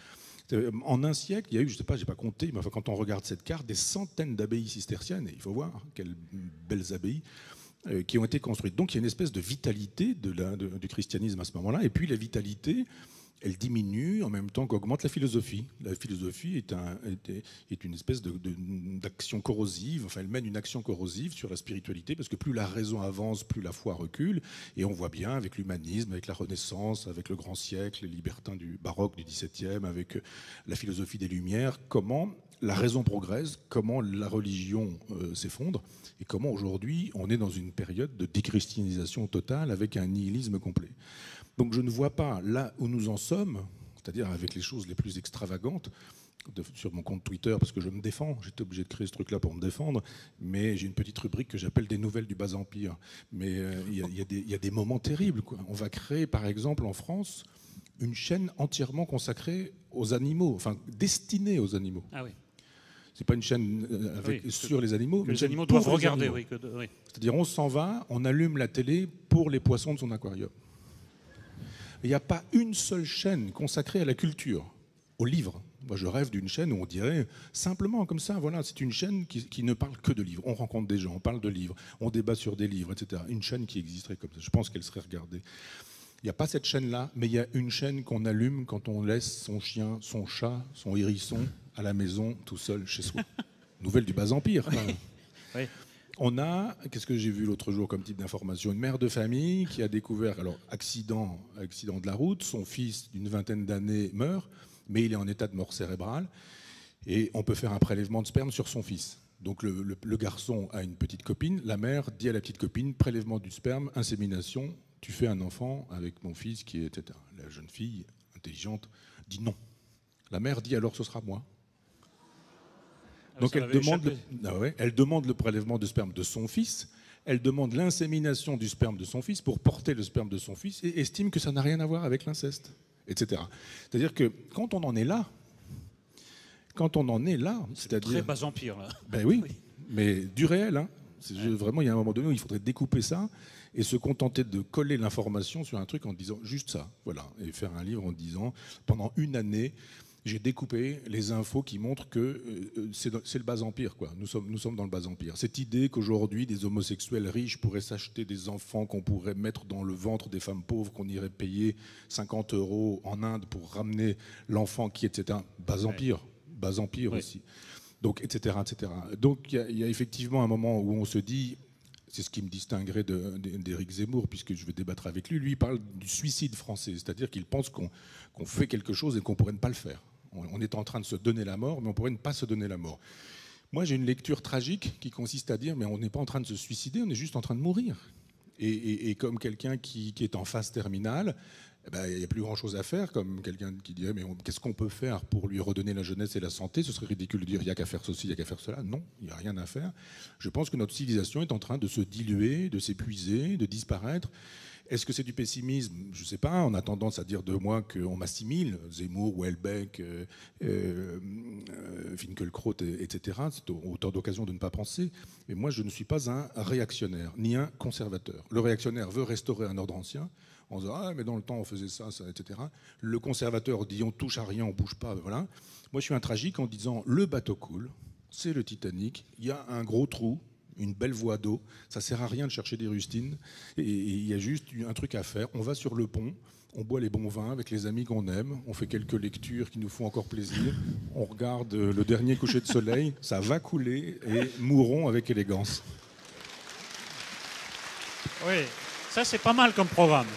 S3: En un siècle, il y a eu, je ne sais pas, je n'ai pas compté, mais enfin, quand on regarde cette carte, des centaines d'abbayes cisterciennes, et il faut voir quelles belles abbayes, qui ont été construites. Donc il y a une espèce de vitalité du christianisme à ce moment-là, et puis la vitalité, elle diminue en même temps qu'augmente la philosophie. La philosophie est une espèce d'action corrosive, enfin elle mène une action corrosive sur la spiritualité, parce que plus la raison avance, plus la foi recule, et on voit bien avec l'humanisme, avec la Renaissance, avec le grand siècle, les libertins du baroque du XVIIe, avec la philosophie des Lumières, comment la raison progresse, comment la religion s'effondre, et comment aujourd'hui on est dans une période de déchristianisation totale avec un nihilisme complet. Donc je ne vois pas là où nous en sommes, c'est-à-dire avec les choses les plus extravagantes, sur mon compte Twitter, parce que je me défends, j'étais obligé de créer ce truc-là pour me défendre, mais j'ai une petite rubrique que j'appelle des nouvelles du bas empire. Mais il y a des moments terribles, quoi. On va créer, par exemple, en France, une chaîne entièrement consacrée aux animaux, enfin destinée aux animaux.
S2: Ah oui.
S3: C'est pas une chaîne sur les animaux, mais
S2: les animaux doivent regarder. Oui.
S3: C'est-à-dire on s'en va, on allume la télé pour les poissons de son aquarium. Il n'y a pas une seule chaîne consacrée à la culture, aux livres. Moi, je rêve d'une chaîne où on dirait simplement comme ça, voilà, c'est une chaîne qui ne parle que de livres. On rencontre des gens, on parle de livres, on débat sur des livres, etc. Une chaîne qui existerait comme ça. Je pense qu'elle serait regardée. Il n'y a pas cette chaîne-là, mais il y a une chaîne qu'on allume quand on laisse son chien, son chat, son hérisson à la maison, tout seul, chez soi. Nouvelle du Bas-Empire.
S2: Oui. Oui.
S3: On a, qu'est-ce que j'ai vu l'autre jour comme type d'information? Une mère de famille qui a découvert, alors accident de la route, son fils d'une vingtaine d'années meurt, mais il est en état de mort cérébrale, et on peut faire un prélèvement de sperme sur son fils. Donc le garçon a une petite copine, la mère dit à la petite copine, prélèvement du sperme, insémination, tu fais un enfant avec mon fils qui est, etc. La jeune fille, intelligente, dit non. La mère dit alors ce sera moi. Donc elle demande le prélèvement de sperme de son fils, elle demande l'insémination du sperme de son fils pour porter le sperme de son fils et estime que ça n'a rien à voir avec l'inceste, etc. C'est-à-dire que quand on en est là, c'est-à-dire...
S2: Très Bas-Empire, là.
S3: Ben oui, mais du réel. Hein. Vraiment, il y a un moment donné où il faudrait découper ça et se contenter de coller l'information sur un truc en disant juste ça, voilà, et faire un livre en disant, pendant une année, j'ai découpé les infos qui montrent que c'est le Bas-Empire, quoi. Nous sommes dans le Bas-Empire. Cette idée qu'aujourd'hui, des homosexuels riches pourraient s'acheter des enfants qu'on pourrait mettre dans le ventre des femmes pauvres, qu'on irait payer 50 € en Inde pour ramener l'enfant qui, etc. Bas-Empire, Bas-Empire aussi. Donc, etc., etc. Donc, il y a effectivement un moment où on se dit... C'est ce qui me distinguerait d'Éric Zemmour, puisque je vais débattre avec lui. Lui, il parle du suicide français, c'est-à-dire qu'il pense qu'on fait quelque chose et qu'on ne pourrait pas le faire. On est en train de se donner la mort, mais on ne pourrait pas se donner la mort. Moi, j'ai une lecture tragique qui consiste à dire, mais on n'est pas en train de se suicider, on est juste en train de mourir. Et comme quelqu'un qui est en phase terminale, il n'y a plus grand-chose à faire, comme quelqu'un qui dirait, mais qu'est-ce qu'on peut faire pour lui redonner la jeunesse et la santé? Ce serait ridicule de dire, il n'y a qu'à faire ceci, il n'y a qu'à faire cela. Non, il n'y a rien à faire. Je pense que notre civilisation est en train de se diluer, de s'épuiser, de disparaître. Est-ce que c'est du pessimisme? Je ne sais pas. On a tendance à dire de moi qu'on m'assimile. Zemmour, Houellebecq, Finkielkraut, etc. C'est autant d'occasions de ne pas penser. Mais moi, je ne suis pas un réactionnaire, ni un conservateur. Le réactionnaire veut restaurer un ordre ancien. On se dit, ah, mais dans le temps, on faisait ça, etc. Le conservateur dit, on touche à rien, on bouge pas, voilà. Moi, je suis un tragique en disant, le bateau coule, c'est le Titanic, il y a un gros trou, une belle voie d'eau, ça sert à rien de chercher des rustines, et il y a juste un truc à faire. On va sur le pont, on boit les bons vins avec les amis qu'on aime, on fait quelques lectures qui nous font encore plaisir, on regarde le dernier coucher de soleil, ça va couler, et mourons avec élégance.
S2: Oui, ça c'est pas mal comme programme.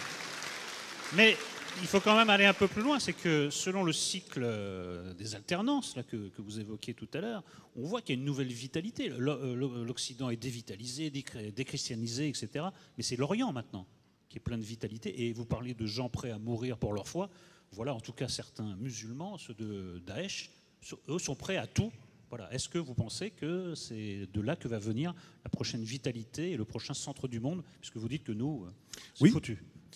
S2: Mais il faut quand même aller un peu plus loin, c'est que selon le cycle des alternances là, que vous évoquiez tout à l'heure, on voit qu'il y a une nouvelle vitalité. L'Occident est dévitalisé, déchristianisé, etc. Mais c'est l'Orient maintenant qui est plein de vitalité. Et vous parliez de gens prêts à mourir pour leur foi. Voilà, en tout cas, certains musulmans, ceux de Daesh, eux sont prêts à tout. Voilà. Est-ce que vous pensez que c'est de là que va venir la prochaine vitalité et le prochain centre du monde? Puisque vous dites que nous, c'est foutu.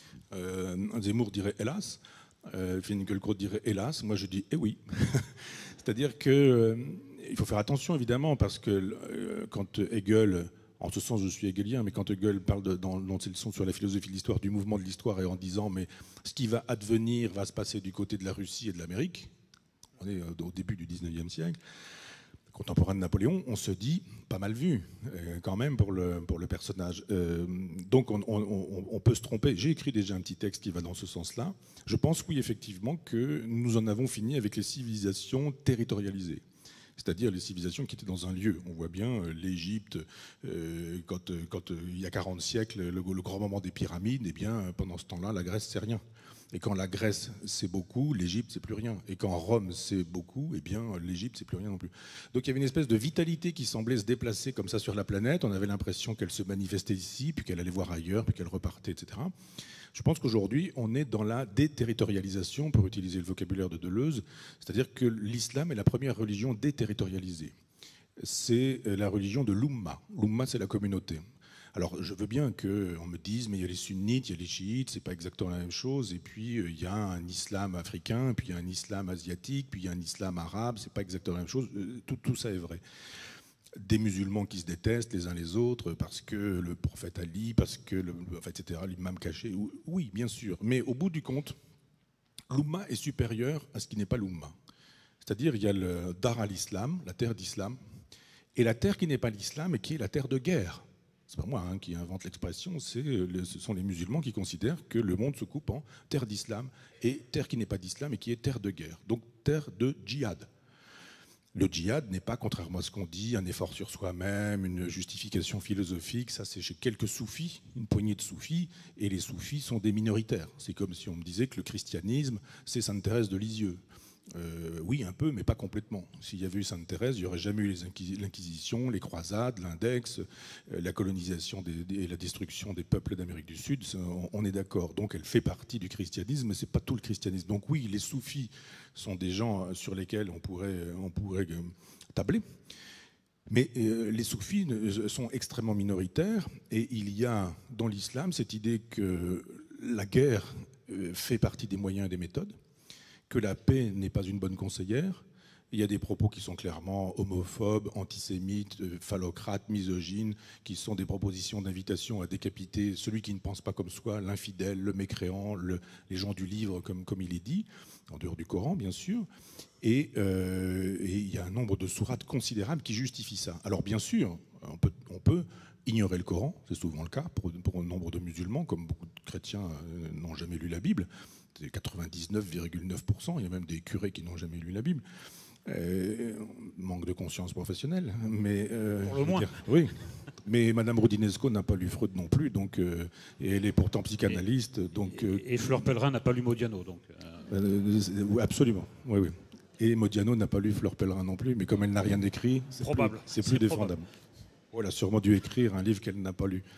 S3: Zemmour dirait hélas, Finkielkraut dirait hélas, moi je dis eh oui. C'est-à-dire qu'il faut faire attention évidemment parce que quand Hegel, en ce sens je suis hegelien, mais quand Hegel parle dans ses leçons sur la philosophie de l'histoire, du mouvement de l'histoire et en disant mais ce qui va advenir va se passer du côté de la Russie et de l'Amérique, on est au début du 19e siècle, contemporain de Napoléon, on se dit, pas mal vu, quand même, pour le personnage. Donc, on peut se tromper. J'ai écrit déjà un petit texte qui va dans ce sens-là. Je pense, oui, effectivement, que nous en avons fini avec les civilisations territorialisées. C'est-à-dire les civilisations qui étaient dans un lieu. On voit bien l'Égypte, quand il y a 40 siècles, le grand moment des pyramides, eh bien, pendant ce temps-là, la Grèce, c'est rien. Et quand la Grèce, c'est beaucoup, l'Égypte, c'est plus rien. Et quand Rome, c'est beaucoup, eh bien, l'Égypte, c'est plus rien non plus. Donc il y avait une espèce de vitalité qui semblait se déplacer comme ça sur la planète. On avait l'impression qu'elle se manifestait ici, puis qu'elle allait voir ailleurs, puis qu'elle repartait, etc. Je pense qu'aujourd'hui, on est dans la déterritorialisation, pour utiliser le vocabulaire de Deleuze, c'est-à-dire que l'islam est la première religion déterritorialisée. C'est la religion de l'Oumma. L'Oumma, c'est la communauté. Alors, je veux bien qu'on me dise, mais il y a les sunnites, il y a les chiites, c'est pas exactement la même chose, et puis il y a un islam africain, puis il y a un islam asiatique, puis il y a un islam arabe, c'est pas exactement la même chose, tout ça est vrai. Des musulmans qui se détestent les uns les autres parce que le prophète Ali, parce que etc., l'imam caché, oui, bien sûr, mais au bout du compte, l'Oumma est supérieur à ce qui n'est pas l'Oumma. C'est-à-dire, il y a le Dar al-Islam, la terre d'islam, et la terre qui n'est pas l'islam et qui est la terre de guerre. C'est pas moi qui invente l'expression, ce sont les musulmans qui considèrent que le monde se coupe en terre d'islam et terre qui n'est pas d'islam et qui est terre de guerre, donc terre de djihad. Le djihad n'est pas, contrairement à ce qu'on dit, un effort sur soi-même, une justification philosophique. Ça, c'est chez quelques soufis, une poignée de soufis, et les soufis sont des minoritaires. C'est comme si on me disait que le christianisme, c'est Sainte Thérèse de Lisieux. Oui, un peu, mais pas complètement. S'il y avait eu Sainte Thérèse, il n'y aurait jamais eu l'Inquisition, les croisades, l'index, la colonisation et la destruction des peuples d'Amérique du Sud. On est d'accord. Donc elle fait partie du christianisme, mais ce n'est pas tout le christianisme. Donc oui, les soufis sont des gens sur lesquels on pourrait tabler. Mais les soufis sont extrêmement minoritaires, et il y a dans l'islam cette idée que la guerre fait partie des moyens et des méthodes, que la paix n'est pas une bonne conseillère. Il y a des propos qui sont clairement homophobes, antisémites, phallocrates, misogynes, qui sont des propositions d'invitation à décapiter celui qui ne pense pas comme soi, l'infidèle, le mécréant, les gens du livre, comme il est dit, en dehors du Coran, bien sûr. Et il y a un nombre de sourates considérables qui justifient ça. Alors, bien sûr, on peut ignorer le Coran, c'est souvent le cas pour un nombre de musulmans, comme beaucoup de chrétiens n'ont jamais lu la Bible. C'est 99,9%, il y a même des curés qui n'ont jamais lu la Bible. Manque de conscience professionnelle, mais
S2: pour le moins.
S3: Oui, mais Madame Roudinesco n'a pas lu Freud non plus, donc et elle est pourtant psychanalyste,
S2: et Fleur Pellerin n'a pas lu Modiano, donc.
S3: Absolument, oui, oui. Et Modiano n'a pas lu Fleur Pellerin non plus, mais comme elle n'a rien écrit, c'est plus défendable. Oh, elle a sûrement dû écrire un livre qu'elle n'a pas lu.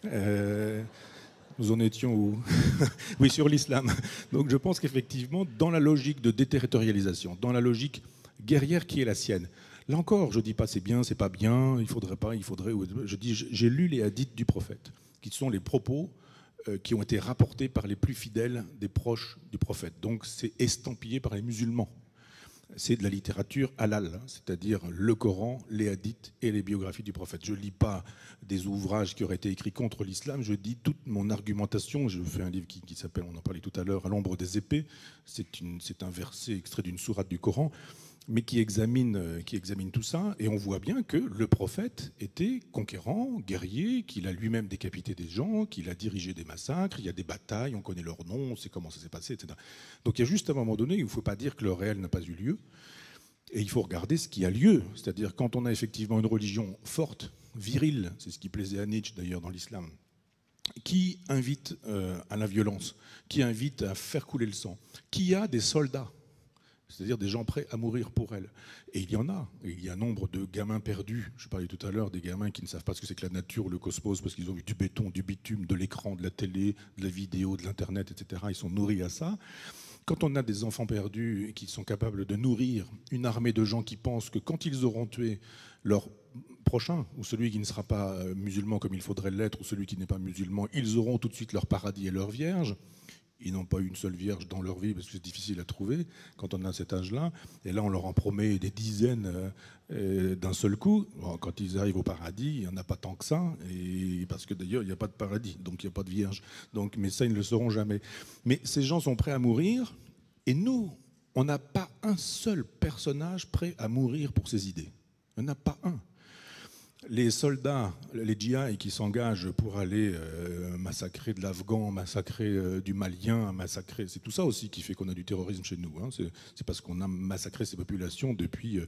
S3: Nous en étions où? Oui, sur l'islam. Donc je pense qu'effectivement, dans la logique de déterritorialisation, dans la logique guerrière qui est la sienne, là encore, je ne dis pas c'est bien, c'est pas bien, il faudrait. Je dis, j'ai lu les hadiths du prophète, qui sont les propos qui ont été rapportés par les plus fidèles des proches du prophète. Donc c'est estampillé par les musulmans. C'est de la littérature halal, c'est-à-dire le Coran, les hadiths et les biographies du prophète. Je ne lis pas des ouvrages qui auraient été écrits contre l'islam, je dis toute mon argumentation. Je fais un livre qui s'appelle, on en parlait tout à l'heure, À l'ombre des épées. C'est un verset extrait d'une sourate du Coran, mais qui examine tout ça. Et on voit bien que le prophète était conquérant, guerrier, qu'il a lui-même décapité des gens, qu'il a dirigé des massacres, il y a des batailles, on connaît leurs noms, on sait comment ça s'est passé, etc. Donc il y a juste un moment donné où il ne faut pas dire que le réel n'a pas eu lieu, et il faut regarder ce qui a lieu. C'est-à-dire quand on a effectivement une religion forte, virile, c'est ce qui plaisait à Nietzsche d'ailleurs dans l'islam, qui invite à la violence, qui invite à faire couler le sang, qui a des soldats, c'est-à-dire des gens prêts à mourir pour elle. Et il y en a. Et il y a un nombre de gamins perdus. Je parlais tout à l'heure des gamins qui ne savent pas ce que c'est que la nature, le cosmos, parce qu'ils ont vu du béton, du bitume, de l'écran, de la télé, de la vidéo, de l'Internet, etc. Ils sont nourris à ça. Quand on a des enfants perdus qui sont capables de nourrir une armée de gens qui pensent que quand ils auront tué leur prochain, ou celui qui ne sera pas musulman comme il faudrait l'être, ou celui qui n'est pas musulman, ils auront tout de suite leur paradis et leur vierge. Ils n'ont pas eu une seule vierge dans leur vie parce que c'est difficile à trouver quand on a cet âge-là. Et là, on leur en promet des dizaines d'un seul coup. Bon, quand ils arrivent au paradis, il n'y en a pas tant que ça. Et parce que d'ailleurs, il n'y a pas de paradis, donc il n'y a pas de vierge. Donc, mais ça, ils ne le sauront jamais. Mais ces gens sont prêts à mourir. Et nous, on n'a pas un seul personnage prêt à mourir pour ses idées. Il n'y en a pas un. Les soldats, les djihadistes qui s'engagent pour aller massacrer de l'Afghan, massacrer du Malien, massacrer, c'est tout ça aussi qui fait qu'on a du terrorisme chez nous. Hein. C'est parce qu'on a massacré ces populations depuis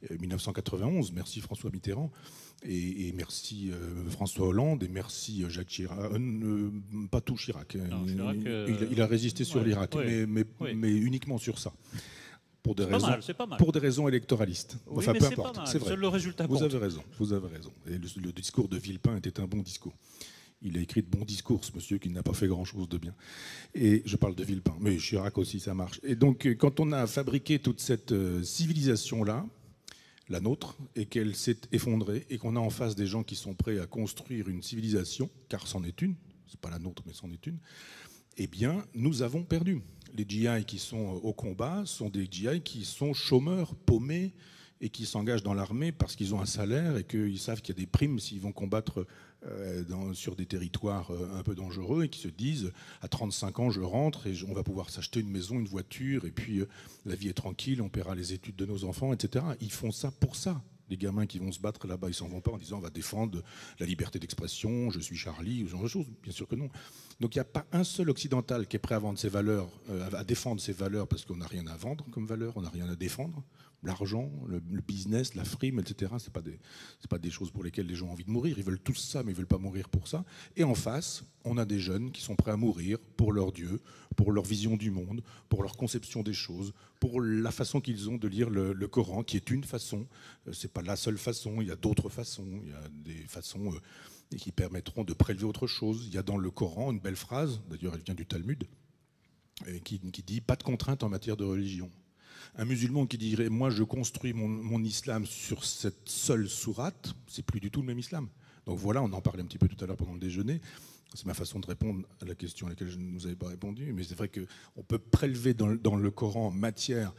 S3: 1991. Merci François Mitterrand et merci François Hollande et merci Jacques Chirac. Pas tout Chirac. Non, Chirac il a résisté sur l'Irak, mais uniquement sur ça. Pour des raisons électoralistes.
S2: Oui,
S3: enfin,
S2: peu importe.
S3: C'est vrai.
S2: Le résultat compte.
S3: Vous avez raison. Et le discours de Villepin était un bon discours. Il a écrit de bons discours, ce monsieur qui n'a pas fait grand-chose de bien. Et je parle de Villepin, mais Chirac aussi, ça marche. Et donc, quand on a fabriqué toute cette civilisation-là, la nôtre, et qu'elle s'est effondrée, et qu'on a en face des gens qui sont prêts à construire une civilisation, car c'en est une, c'est pas la nôtre, mais c'en est une, eh bien, nous avons perdu. Les djihadistes qui sont au combat sont des djihadistes qui sont chômeurs, paumés, et qui s'engagent dans l'armée parce qu'ils ont un salaire et qu'ils savent qu'il y a des primes s'ils vont combattre sur des territoires un peu dangereux, et qui se disent à 35 ans je rentre et on va pouvoir s'acheter une maison, une voiture, et puis la vie est tranquille, on paiera les études de nos enfants, etc. Ils font ça pour ça. Les gamins qui vont se battre là-bas, ils s'en vont pas en disant on va défendre la liberté d'expression, je suis Charlie, ou ce genre de choses. Bien sûr que non. Donc il n'y a pas un seul occidental qui est prêt à vendre ses valeurs, à défendre ses valeurs, parce qu'on n'a rien à vendre comme valeur, on n'a rien à défendre. L'argent, le business, la frime, etc. C'est pas des choses pour lesquelles les gens ont envie de mourir. Ils veulent tous ça, mais ils veulent pas mourir pour ça. Et en face, on a des jeunes qui sont prêts à mourir pour leur Dieu, pour leur vision du monde, pour leur conception des choses, pour la façon qu'ils ont de lire le Coran, qui est une façon. C'est pas la seule façon. Il y a d'autres façons. Il y a des façons qui permettront de prélever autre chose. Il y a dans le Coran une belle phrase, d'ailleurs elle vient du Talmud, qui dit « pas de contrainte en matière de religion ». Un musulman qui dirait « moi je construis mon islam sur cette seule sourate », c'est plus du tout le même islam. Donc voilà, on en parlait un petit peu tout à l'heure pendant le déjeuner. C'est ma façon de répondre à la question à laquelle je ne vous avais pas répondu. Mais c'est vrai qu'on peut prélever dans le Coran matière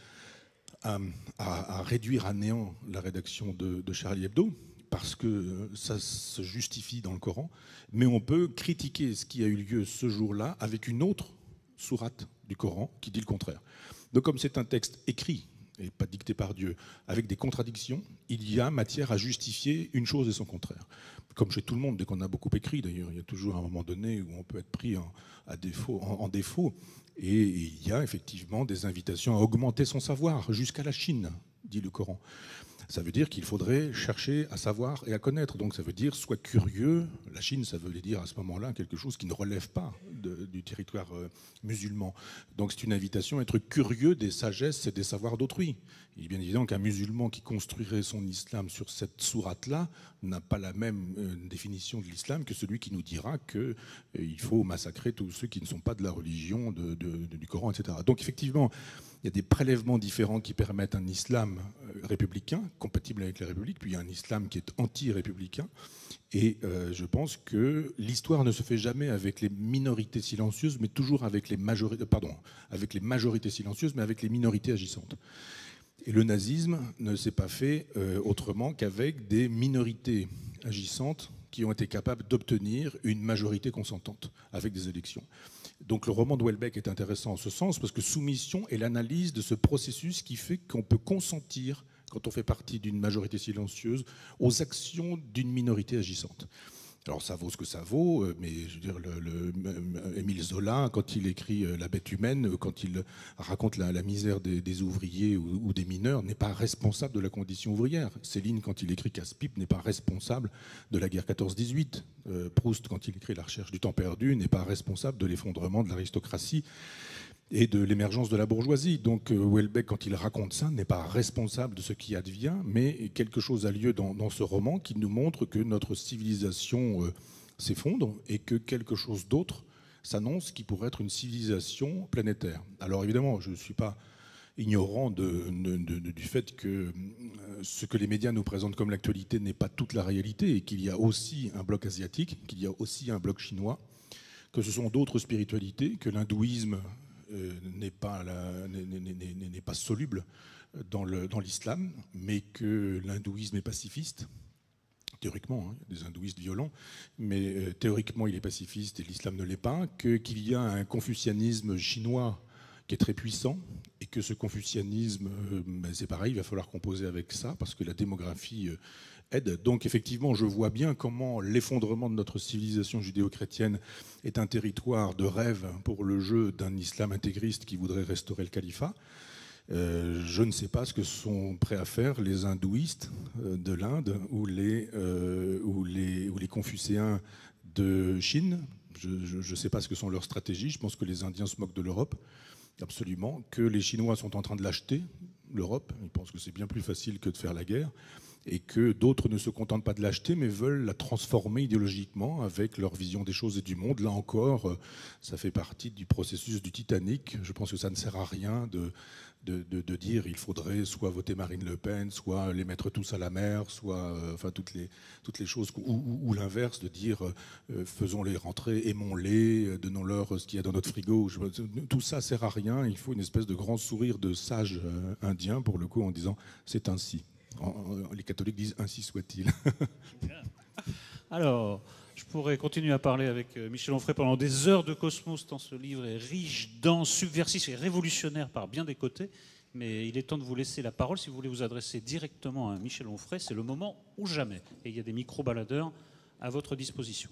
S3: à réduire à néant la rédaction de Charlie Hebdo, parce que ça se justifie dans le Coran. Mais on peut critiquer ce qui a eu lieu ce jour-là avec une autre sourate du Coran qui dit le contraire. Donc comme c'est un texte écrit et pas dicté par Dieu, avec des contradictions, il y a matière à justifier une chose et son contraire. Comme chez tout le monde, dès qu'on a beaucoup écrit d'ailleurs, il y a toujours un moment donné où on peut être pris en défaut. Et il y a effectivement des invitations à augmenter son savoir, jusqu'à la Chine, dit le Coran. Ça veut dire qu'il faudrait chercher à savoir et à connaître. Donc ça veut dire sois curieux. La Chine, ça veut dire à ce moment-là quelque chose qui ne relève pas du territoire musulman. Donc c'est une invitation à être curieux des sagesses et des savoirs d'autrui. Il est bien évident qu'un musulman qui construirait son islam sur cette sourate-là n'a pas la même définition de l'islam que celui qui nous dira qu'il faut massacrer tous ceux qui ne sont pas de la religion du Coran, etc. Donc effectivement, il y a des prélèvements différents qui permettent un islam républicain, compatible avec la République, puis il y a un islam qui est anti-républicain. Et je pense que l'histoire ne se fait jamais avec les minorités silencieuses, mais toujours avec les majorités, avec les majorités silencieuses, mais avec les minorités agissantes. Et le nazisme ne s'est pas fait autrement qu'avec des minorités agissantes qui ont été capables d'obtenir une majorité consentante avec des élections. Donc le roman de Houellebecq est intéressant en ce sens, parce que Soumission est l'analyse de ce processus qui fait qu'on peut consentir, quand on fait partie d'une majorité silencieuse, aux actions d'une minorité agissante. Alors ça vaut ce que ça vaut, mais je veux dire, Émile Zola, quand il écrit La bête humaine, quand il raconte la misère des ouvriers ou des mineurs, n'est pas responsable de la condition ouvrière. Céline, quand il écrit Casse-Pipe, n'est pas responsable de la guerre 14-18. Proust, quand il écrit La recherche du temps perdu, n'est pas responsable de l'effondrement de l'aristocratie et de l'émergence de la bourgeoisie. Donc Houellebecq, quand il raconte ça, n'est pas responsable de ce qui advient, mais quelque chose a lieu dans ce roman qui nous montre que notre civilisation s'effondre et que quelque chose d'autre s'annonce qui pourrait être une civilisation planétaire. Alors évidemment, je ne suis pas ignorant du fait que ce que les médias nous présentent comme l'actualité n'est pas toute la réalité, et qu'il y a aussi un bloc asiatique, qu'il y a aussi un bloc chinois, que ce sont d'autres spiritualités, que l'hindouisme n'est pas soluble dans l'islam, mais que l'hindouisme est pacifiste, théoriquement, hein, il y a des hindouistes violents, mais théoriquement il est pacifiste et l'islam ne l'est pas, qu'il y a un confucianisme chinois qui est très puissant, et que ce confucianisme, c'est pareil, il va falloir composer avec ça, parce que la démographie aide. Donc effectivement, je vois bien comment l'effondrement de notre civilisation judéo-chrétienne est un territoire de rêve pour le jeu d'un islam intégriste qui voudrait restaurer le califat. Je ne sais pas ce que sont prêts à faire les hindouistes de l'Inde ou les confucéens de Chine. Je ne sais pas ce que sont leurs stratégies. Je pense que les Indiens se moquent de l'Europe, absolument, que les Chinois sont en train de l'acheter, l'Europe. Ils pensent que c'est bien plus facile que de faire la guerre, et que d'autres ne se contentent pas de l'acheter, mais veulent la transformer idéologiquement avec leur vision des choses et du monde. Là encore, ça fait partie du processus du Titanic. Je pense que ça ne sert à rien de dire il faudrait soit voter Marine Le Pen, soit les mettre tous à la mer, soit enfin toutes les choses, ou l'inverse, de dire faisons-les rentrer, aimons-les, donnons-leur ce qu'il y a dans notre frigo. Tout ça sert à rien. Il faut une espèce de grand sourire de sage indien, pour le coup, en disant c'est ainsi. Les catholiques disent ainsi soit-il.
S2: Alors, je pourrais continuer à parler avec Michel Onfray pendant des heures de Cosmos, tant ce livre est riche, dense, subversif et révolutionnaire par bien des côtés. Mais il est temps de vous laisser la parole. Si vous voulez vous adresser directement à Michel Onfray, c'est le moment ou jamais. Et il y a des micro-baladeurs à votre disposition.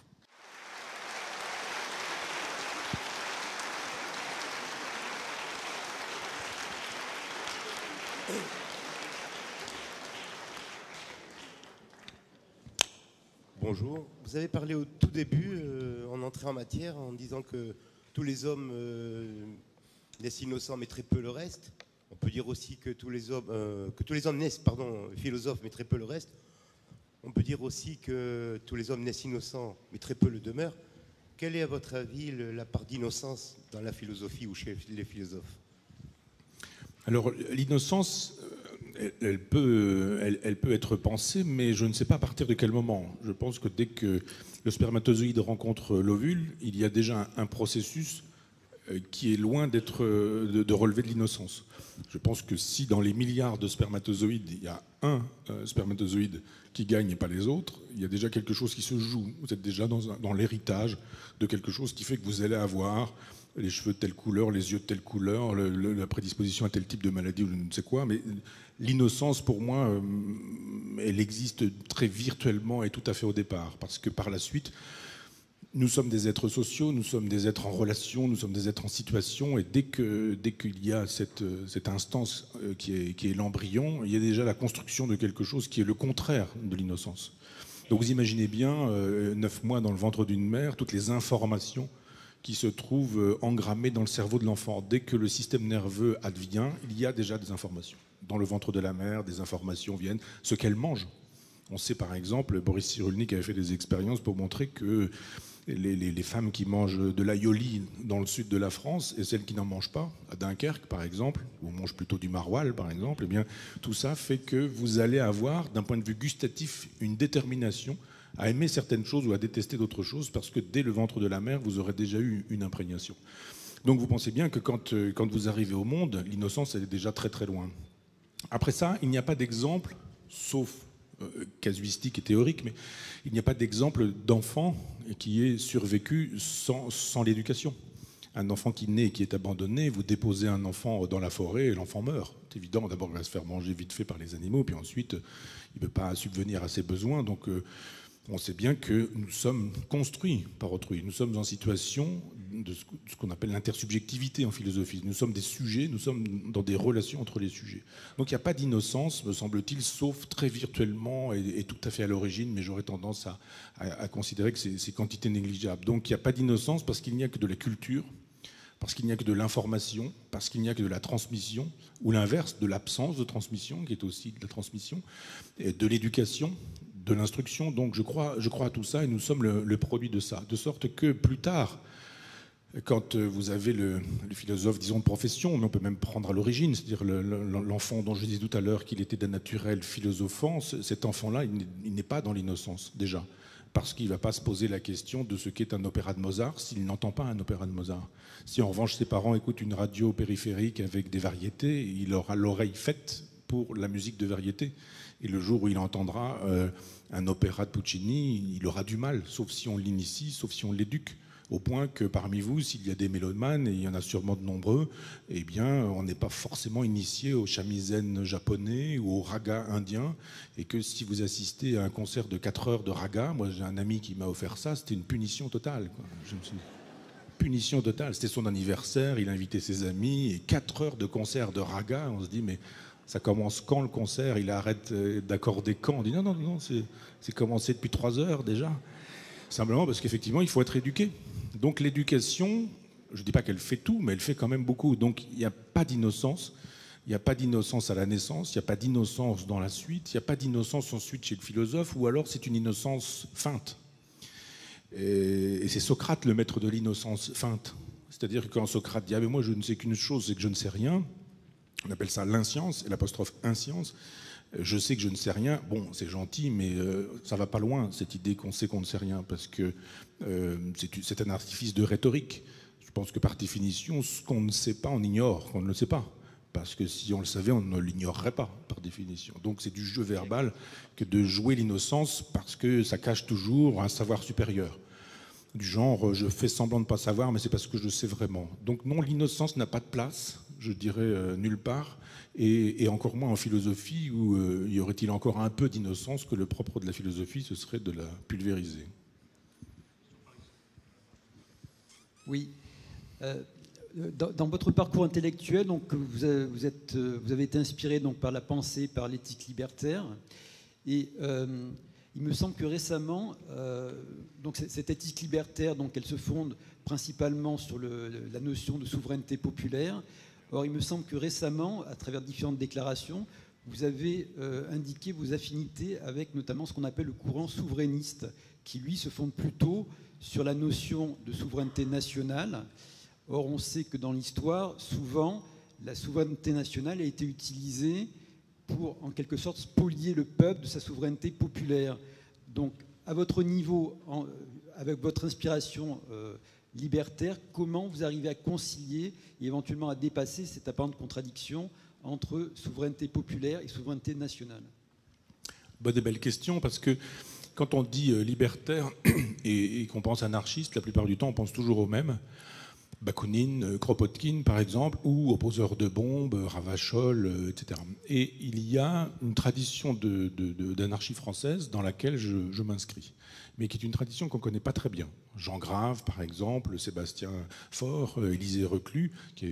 S4: Bonjour. Vous avez parlé au tout début, en entrée en matière, en disant que tous les hommes naissent innocents, mais très peu le reste. On peut dire aussi que tous les hommes naissent, philosophes, mais très peu le reste. On peut dire aussi que tous les hommes naissent innocents, mais très peu le demeurent. Quelle est, à votre avis, la part d'innocence dans la philosophie ou chez les philosophes?
S3: Alors, l'innocence, elle peut être pensée, mais je ne sais pas à partir de quel moment. Je pense que dès que le spermatozoïde rencontre l'ovule, il y a déjà un processus qui est loin de relever de l'innocence. Je pense que si dans les milliards de spermatozoïdes, il y a un spermatozoïde qui gagne et pas les autres, il y a déjà quelque chose qui se joue. Vous êtes déjà dans l'héritage de quelque chose qui fait que vous allez avoir les cheveux de telle couleur, les yeux de telle couleur, la prédisposition à tel type de maladie ou je ne sais quoi. Mais l'innocence, pour moi, elle existe très virtuellement et tout à fait au départ. Parce que par la suite, nous sommes des êtres sociaux, nous sommes des êtres en relation, nous sommes des êtres en situation. Et dès qu'il y a cette instance qui est l'embryon, il y a déjà la construction de quelque chose qui est le contraire de l'innocence. Donc vous imaginez bien, 9 mois dans le ventre d'une mère, toutes les informations qui se trouvent engrammées dans le cerveau de l'enfant. Dès que le système nerveux advient, il y a déjà des informations. Dans le ventre de la mère, des informations viennent, ce qu'elle mange. On sait par exemple, Boris Cyrulnik avait fait des expériences pour montrer que les femmes qui mangent de l'aïoli dans le sud de la France et celles qui n'en mangent pas, à Dunkerque par exemple, où on mange plutôt du maroilles par exemple, eh bien, tout ça fait que vous allez avoir, d'un point de vue gustatif, une détermination à aimer certaines choses ou à détester d'autres choses, parce que dès le ventre de la mère, vous aurez déjà eu une imprégnation. Donc vous pensez bien que quand vous arrivez au monde, l'innocence, elle est déjà très très loin. Après ça, il n'y a pas d'exemple, sauf casuistique et théorique, mais il n'y a pas d'exemple d'enfant qui ait survécu sans l'éducation. Un enfant qui naît et qui est abandonné, vous déposez un enfant dans la forêt et l'enfant meurt. C'est évident, d'abord il va se faire manger vite fait par les animaux, puis ensuite il ne peut pas subvenir à ses besoins. Donc on sait bien que nous sommes construits par autrui. Nous sommes en situation de ce qu'on appelle l'intersubjectivité en philosophie. Nous sommes des sujets, nous sommes dans des relations entre les sujets. Donc il n'y a pas d'innocence, me semble-t-il, sauf très virtuellement et tout à fait à l'origine, mais j'aurais tendance à considérer que c'est quantité négligeable. Donc il n'y a pas d'innocence parce qu'il n'y a que de la culture, parce qu'il n'y a que de l'information, parce qu'il n'y a que de la transmission, ou l'inverse, de l'absence de transmission, qui est aussi de la transmission, et de l'éducation, de l'instruction. Donc je crois à tout ça et nous sommes le produit de ça. De sorte que plus tard, quand vous avez le philosophe, disons, de profession, mais on peut même prendre à l'origine, c'est-à-dire l'enfant dont je disais tout à l'heure qu'il était d'un naturel philosophant, cet enfant-là, il n'est pas dans l'innocence déjà, parce qu'il ne va pas se poser la question de ce qu'est un opéra de Mozart s'il n'entend pas un opéra de Mozart. Si en revanche ses parents écoutent une radio périphérique avec des variétés, il aura l'oreille faite pour la musique de variété. Et le jour où il entendra un opéra de Puccini, il aura du mal, sauf si on l'initie, sauf si on l'éduque. Au point que parmi vous, s'il y a des mélomanes, et il y en a sûrement de nombreux, eh bien, on n'est pas forcément initié au shamisen japonais ou au raga indien, et que si vous assistez à un concert de 4 heures de raga, moi j'ai un ami qui m'a offert ça, c'était une punition totale, quoi. Punition totale, c'était son anniversaire, il a invité ses amis, et 4 heures de concert de raga, on se dit, mais ça commence quand le concert? Il arrête d'accorder quand? On dit non, c'est commencé depuis 3 heures déjà. Simplement parce qu'effectivement, il faut être éduqué. Donc l'éducation, je ne dis pas qu'elle fait tout, mais elle fait quand même beaucoup. Donc il n'y a pas d'innocence. Il n'y a pas d'innocence à la naissance, il n'y a pas d'innocence dans la suite, il n'y a pas d'innocence ensuite chez le philosophe, ou alors c'est une innocence feinte. Et c'est Socrate le maître de l'innocence feinte. C'est-à-dire que quand Socrate dit « Ah mais moi je ne sais qu'une chose, c'est que je ne sais rien », on appelle ça l'inscience, et l'apostrophe inscience. Je sais que je ne sais rien. Bon, c'est gentil, mais ça va pas loin, cette idée qu'on sait qu'on ne sait rien, parce que c'est un artifice de rhétorique. Je pense que par définition, ce qu'on ne sait pas, on ignore qu'on ne le sait pas. parce que si on le savait, on ne l'ignorerait pas, par définition. Donc c'est du jeu verbal que de jouer l'innocence, parce que ça cache toujours un savoir supérieur. Du genre, je fais semblant de ne pas savoir, mais c'est parce que je sais vraiment. Donc non, l'innocence n'a pas de place, je dirais, nulle part, et encore moins en philosophie, où y aurait-il encore un peu d'innocence, que le propre de la philosophie, ce serait de la pulvériser.
S5: Oui. Dans votre parcours intellectuel, donc, vous avez été inspiré donc, par la pensée, par l'éthique libertaire. Et il me semble que récemment, donc, cette éthique libertaire, donc, elle se fonde principalement sur la notion de souveraineté populaire. Or, il me semble que récemment, à travers différentes déclarations, vous avez indiqué vos affinités avec notamment ce qu'on appelle le courant souverainiste, qui lui se fonde plutôt sur la notion de souveraineté nationale. Or, on sait que dans l'histoire, souvent, la souveraineté nationale a été utilisée pour, en quelque sorte, spolier le peuple de sa souveraineté populaire. Donc, à votre niveau, avec votre inspiration libertaire, comment vous arrivez à concilier et éventuellement à dépasser cette apparente contradiction entre souveraineté populaire et souveraineté nationale?
S3: Bonne et belle question, parce que quand on dit libertaire et qu'on pense anarchiste, la plupart du temps, on pense toujours au même. Bakounine, Kropotkin, par exemple, ou opposeurs de bombes, Ravachol, etc. Et il y a une tradition d'anarchie française dans laquelle je m'inscris, mais qui est une tradition qu'on ne connaît pas très bien. Jean Grave, par exemple, Sébastien Faure, Élisée Reclus, qui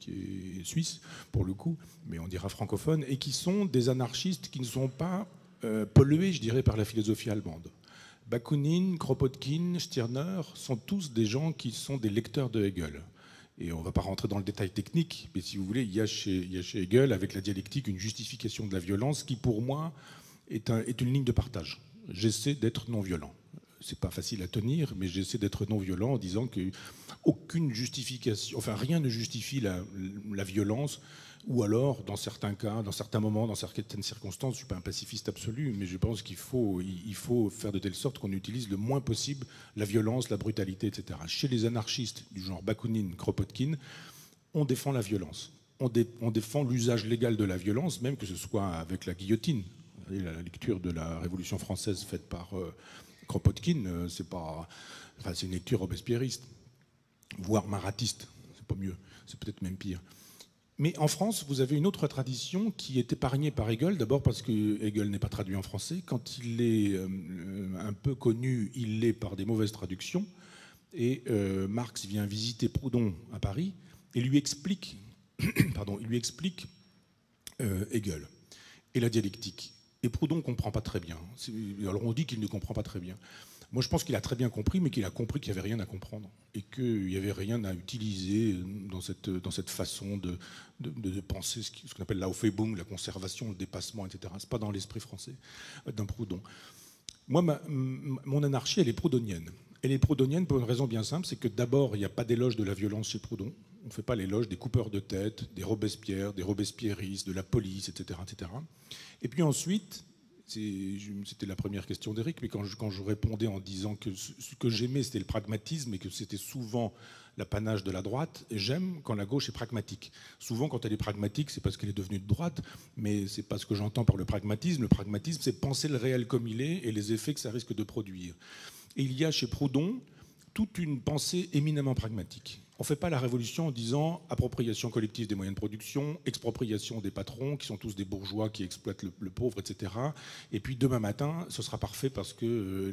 S3: est suisse, pour le coup, mais on dira francophone, et qui sont des anarchistes qui ne sont pas pollués, je dirais, par la philosophie allemande. Bakounine, Kropotkin, Stirner sont tous des gens qui sont des lecteurs de Hegel. Et on ne va pas rentrer dans le détail technique, mais si vous voulez, il y a chez Hegel, avec la dialectique, une justification de la violence qui, pour moi, est une ligne de partage. J'essaie d'être non-violent. C'est pas facile à tenir, mais j'essaie d'être non-violent en disant qu'aucune justification, enfin rien ne justifie la violence, ou alors, dans certains cas, dans certains moments, dans certaines circonstances, je ne suis pas un pacifiste absolu, mais je pense qu'il faut faire de telle sorte qu'on utilise le moins possible la violence, la brutalité, etc. Chez les anarchistes du genre Bakounine, Kropotkin, on défend la violence. On défend l'usage légal de la violence, même que ce soit avec la guillotine. La lecture de la Révolution française faite par Kropotkin, c'est une lecture robespierriste, voire maratiste, c'est pas mieux, c'est peut-être même pire. Mais en France, vous avez une autre tradition qui est épargnée par Hegel, d'abord parce que Hegel n'est pas traduit en français. Quand il est un peu connu, il l'est par des mauvaises traductions. Et Marx vient visiter Proudhon à Paris et lui explique, Hegel et la dialectique. Et Proudhon ne comprend pas très bien. Alors on dit qu'il ne comprend pas très bien. Moi, je pense qu'il a très bien compris, mais qu'il a compris qu'il n'y avait rien à comprendre et qu'il n'y avait rien à utiliser dans cette façon de penser ce qu'on appelle l'Aufhebung, la conservation, le dépassement, etc. Ce n'est pas dans l'esprit français d'un Proudhon. Moi, mon anarchie, elle est proudhonienne. Elle est proudhonienne pour une raison bien simple, c'est que d'abord, il n'y a pas d'éloge de la violence chez Proudhon. On ne fait pas l'éloge des coupeurs de tête, des Robespierre, des Robespierristes, de la police, etc., etc. Et puis ensuite... C'était la première question d'Éric, mais quand je répondais en disant que ce que j'aimais, c'était le pragmatisme et que c'était souvent l'apanage de la droite, et j'aime quand la gauche est pragmatique. Souvent, quand elle est pragmatique, c'est parce qu'elle est devenue de droite, mais c'est pas ce que j'entends par le pragmatisme. Le pragmatisme, c'est penser le réel comme il est et les effets que ça risque de produire. Et il y a chez Proudhon toute une pensée éminemment pragmatique. On ne fait pas la révolution en disant appropriation collective des moyens de production, expropriation des patrons, qui sont tous des bourgeois qui exploitent le pauvre, etc. Et puis demain matin, ce sera parfait parce que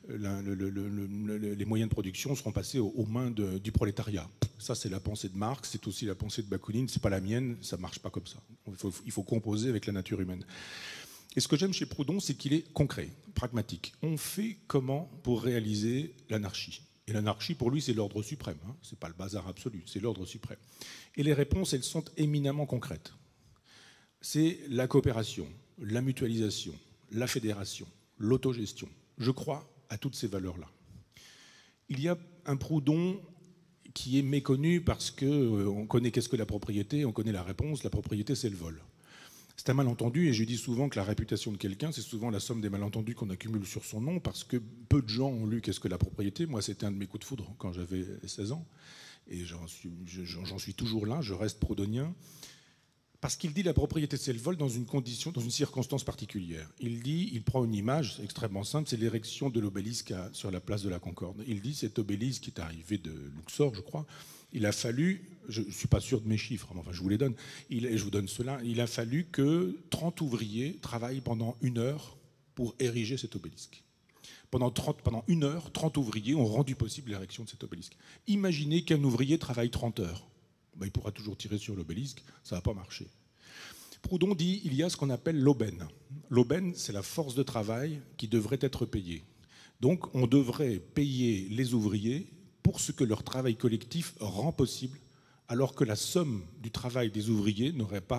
S3: les moyens de production seront passés aux mains du prolétariat. Ça, c'est la pensée de Marx, c'est aussi la pensée de Bakounine, c'est pas la mienne, ça ne marche pas comme ça. Il faut composer avec la nature humaine. Et ce que j'aime chez Proudhon, c'est qu'il est concret, pragmatique. On fait comment pour réaliser l'anarchie ? Et l'anarchie, pour lui, c'est l'ordre suprême. Hein. Ce n'est pas le bazar absolu, c'est l'ordre suprême. Et les réponses, elles sont éminemment concrètes. C'est la coopération, la mutualisation, la fédération, l'autogestion. Je crois à toutes ces valeurs-là. Il y a un Proudhon qui est méconnu parce qu'on connaît qu'est-ce que la propriété, on connaît la réponse, la propriété, c'est le vol. C'est un malentendu, et je dis souvent que la réputation de quelqu'un, c'est souvent la somme des malentendus qu'on accumule sur son nom, parce que peu de gens ont lu qu'est-ce que la propriété. Moi, c'était un de mes coups de foudre quand j'avais 16 ans, et j'en suis toujours là, je reste proudhonien. Parce qu'il dit la propriété c'est le vol dans une condition, dans une circonstance particulière. Il prend une image, c'est extrêmement simple, c'est l'érection de l'obélisque sur la place de la Concorde. Il dit cet obélisque qui est arrivé de Luxor, je crois, il a fallu, je ne suis pas sûr de mes chiffres, mais enfin je vous les donne, je vous donne cela, il a fallu que 30 ouvriers travaillent pendant 1 heure pour ériger cet obélisque. Pendant 1 heure, 30 ouvriers ont rendu possible l'érection de cet obélisque. Imaginez qu'un ouvrier travaille 30 heures. Ben, il pourra toujours tirer sur l'obélisque, ça ne va pas marcher. Proudhon dit qu'il y a ce qu'on appelle l'aubaine. L'aubaine, c'est la force de travail qui devrait être payée. Donc on devrait payer les ouvriers pour ce que leur travail collectif rend possible, alors que la somme du travail des ouvriers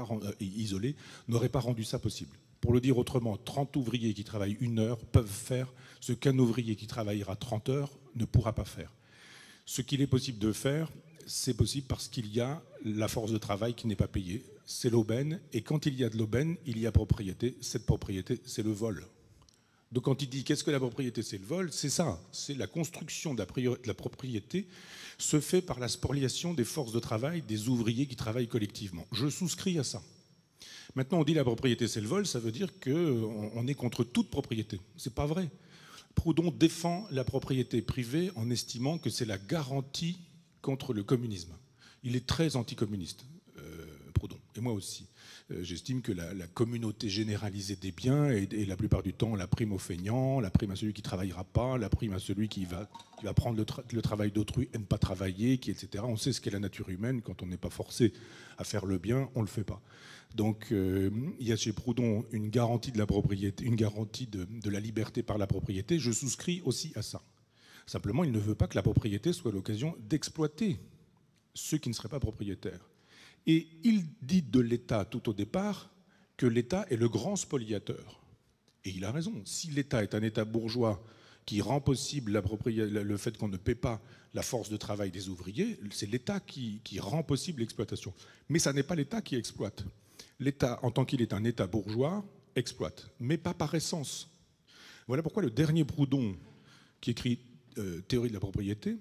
S3: isolés n'aurait pas rendu ça possible. Pour le dire autrement, 30 ouvriers qui travaillent 1 heure peuvent faire ce qu'un ouvrier qui travaillera 30 heures ne pourra pas faire. Ce qu'il est possible de faire, c'est possible parce qu'il y a la force de travail qui n'est pas payée. C'est l'aubaine, et quand il y a de l'aubaine, il y a propriété. Cette propriété, c'est le vol. Donc quand il dit qu'est-ce que la propriété, c'est le vol, c'est ça. C'est la construction de la propriété se fait par la spoliation des forces de travail des ouvriers qui travaillent collectivement. Je souscris à ça. Maintenant, on dit la propriété, c'est le vol, ça veut dire qu'on est contre toute propriété. C'est pas vrai. Proudhon défend la propriété privée en estimant que c'est la garantie contre le communisme. Il est très anticommuniste, Proudhon, et moi aussi. J'estime que la communauté généralisée des biens est la plupart du temps la prime aux feignants, la prime à celui qui ne travaillera pas, la prime à celui qui va prendre le travail d'autrui et ne pas travailler, etc. On sait ce qu'est la nature humaine. Quand on n'est pas forcé à faire le bien, on ne le fait pas. Donc il y a chez Proudhon une garantie de la propriété, une garantie de la liberté par la propriété. Je souscris aussi à ça. Simplement, il ne veut pas que la propriété soit l'occasion d'exploiter ceux qui ne seraient pas propriétaires. Et il dit de l'État tout au départ que l'État est le grand spoliateur. Et il a raison. Si l'État est un État bourgeois qui rend possible le fait qu'on ne paie pas la force de travail des ouvriers, c'est l'État qui rend possible l'exploitation. Mais ça n'est pas l'État qui exploite. L'État, en tant qu'il est un État bourgeois, exploite, mais pas par essence. Voilà pourquoi le dernier Proudhon, qui écrit Théorie de la propriété,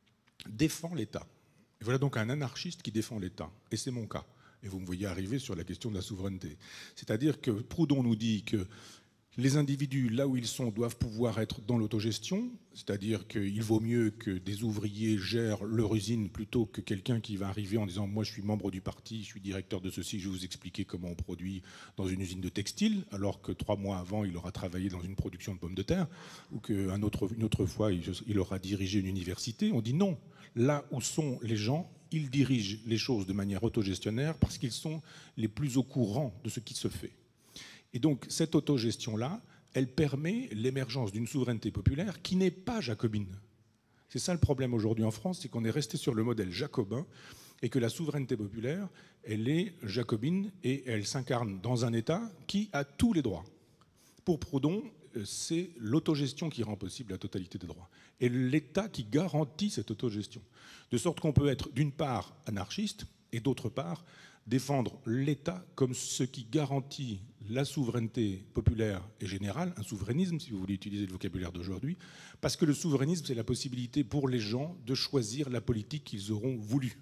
S3: défend l'État. Et voilà donc un anarchiste qui défend l'État. Et c'est mon cas. Et vous me voyez arriver sur la question de la souveraineté. C'est-à-dire que Proudhon nous dit que les individus, là où ils sont, doivent pouvoir être dans l'autogestion, c'est-à-dire qu'il vaut mieux que des ouvriers gèrent leur usine plutôt que quelqu'un qui va arriver en disant « moi je suis membre du parti, je suis directeur de ceci, je vais vous expliquer comment on produit dans une usine de textile », alors que 3 mois avant il aura travaillé dans une production de pommes de terre, ou qu'une autre fois il aura dirigé une université. On dit non, là où sont les gens, ils dirigent les choses de manière autogestionnaire parce qu'ils sont les plus au courant de ce qui se fait. Et donc, cette autogestion-là, elle permet l'émergence d'une souveraineté populaire qui n'est pas jacobine. C'est ça le problème aujourd'hui en France, c'est qu'on est resté sur le modèle jacobin et que la souveraineté populaire, elle est jacobine et elle s'incarne dans un État qui a tous les droits. Pour Proudhon, c'est l'autogestion qui rend possible la totalité des droits. Et l'État qui garantit cette autogestion. De sorte qu'on peut être d'une part anarchiste et d'autre part défendre l'État comme ce qui garantit la souveraineté populaire et générale, un souverainisme, si vous voulez utiliser le vocabulaire d'aujourd'hui, parce que le souverainisme, c'est la possibilité pour les gens de choisir la politique qu'ils auront voulu.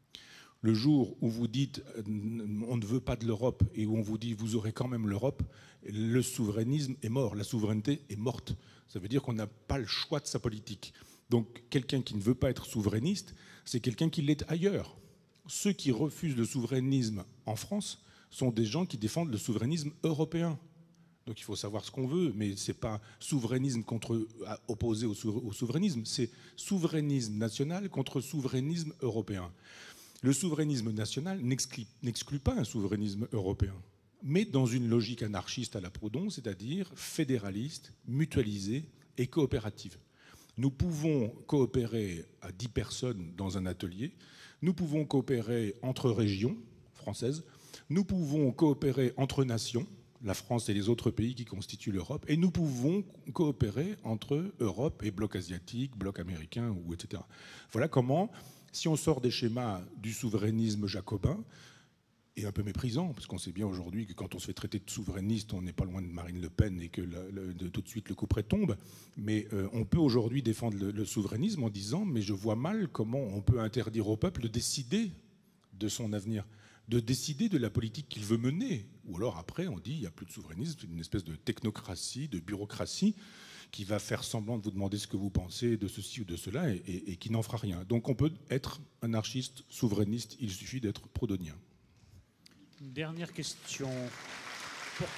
S3: Le jour où vous dites « on ne veut pas de l'Europe » et où on vous dit « vous aurez quand même l'Europe », le souverainisme est mort, la souveraineté est morte. Ça veut dire qu'on n'a pas le choix de sa politique. Donc quelqu'un qui ne veut pas être souverainiste, c'est quelqu'un qui l'est ailleurs. Ceux qui refusent le souverainisme en France sont des gens qui défendent le souverainisme européen. Donc il faut savoir ce qu'on veut, mais ce n'est pas souverainisme opposé au souverainisme, c'est souverainisme national contre souverainisme européen. Le souverainisme national n'exclut pas un souverainisme européen, mais dans une logique anarchiste à la Proudhon, c'est-à-dire fédéraliste, mutualisée et coopérative. Nous pouvons coopérer à 10 personnes dans un atelier, nous pouvons coopérer entre régions françaises, nous pouvons coopérer entre nations, la France et les autres pays qui constituent l'Europe, et nous pouvons coopérer entre Europe et bloc asiatique, bloc américain, ou etc. Voilà comment, si on sort des schémas du souverainisme jacobin, et un peu méprisant, parce qu'on sait bien aujourd'hui que quand on se fait traiter de souverainiste, on n'est pas loin de Marine Le Pen et que tout de suite le couperet tombe. Mais on peut aujourd'hui défendre le souverainisme en disant « mais je vois mal comment on peut interdire au peuple de décider de son avenir, de décider de la politique qu'il veut mener. Ou alors après, on dit il n'y a plus de souverainisme, c'est une espèce de technocratie, de bureaucratie qui va faire semblant de vous demander ce que vous pensez de ceci ou de cela et qui n'en fera rien. Donc on peut être anarchiste, souverainiste, il suffit d'être proudhonien.
S2: Une dernière question. Pour qui ?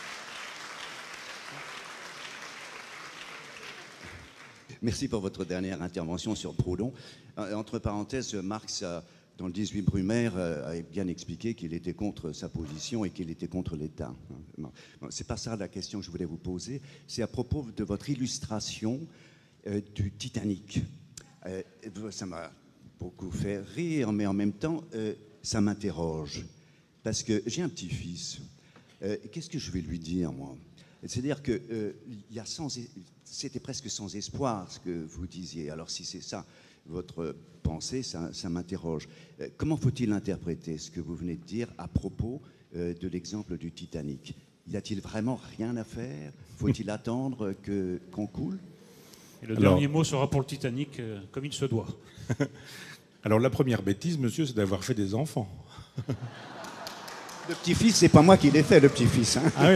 S6: Merci pour votre dernière intervention sur Proudhon. Entre parenthèses, Marx, dans le 18 Brumaire, a bien expliqué qu'il était contre sa position et qu'il était contre l'État. C'est pas ça la question que je voulais vous poser. C'est à propos de votre illustration du Titanic. Ça m'a beaucoup fait rire, mais en même temps, ça m'interroge. Parce que j'ai un petit-fils. Qu'est-ce que je vais lui dire, moi ? C'est-à-dire que c'était presque sans espoir ce que vous disiez. Alors si c'est ça votre pensée, ça m'interroge. Comment faut-il interpréter ce que vous venez de dire à propos de l'exemple du Titanic ? Y a-t-il vraiment rien à faire ? Faut-il attendre qu'on coule ?
S2: Et le dernier mot sera pour le Titanic, comme il se doit.
S3: Alors la première bêtise, monsieur, c'est d'avoir fait des enfants.
S6: Le petit-fils, c'est pas moi qui l'ai fait, le petit-fils. Hein.
S3: Ah oui.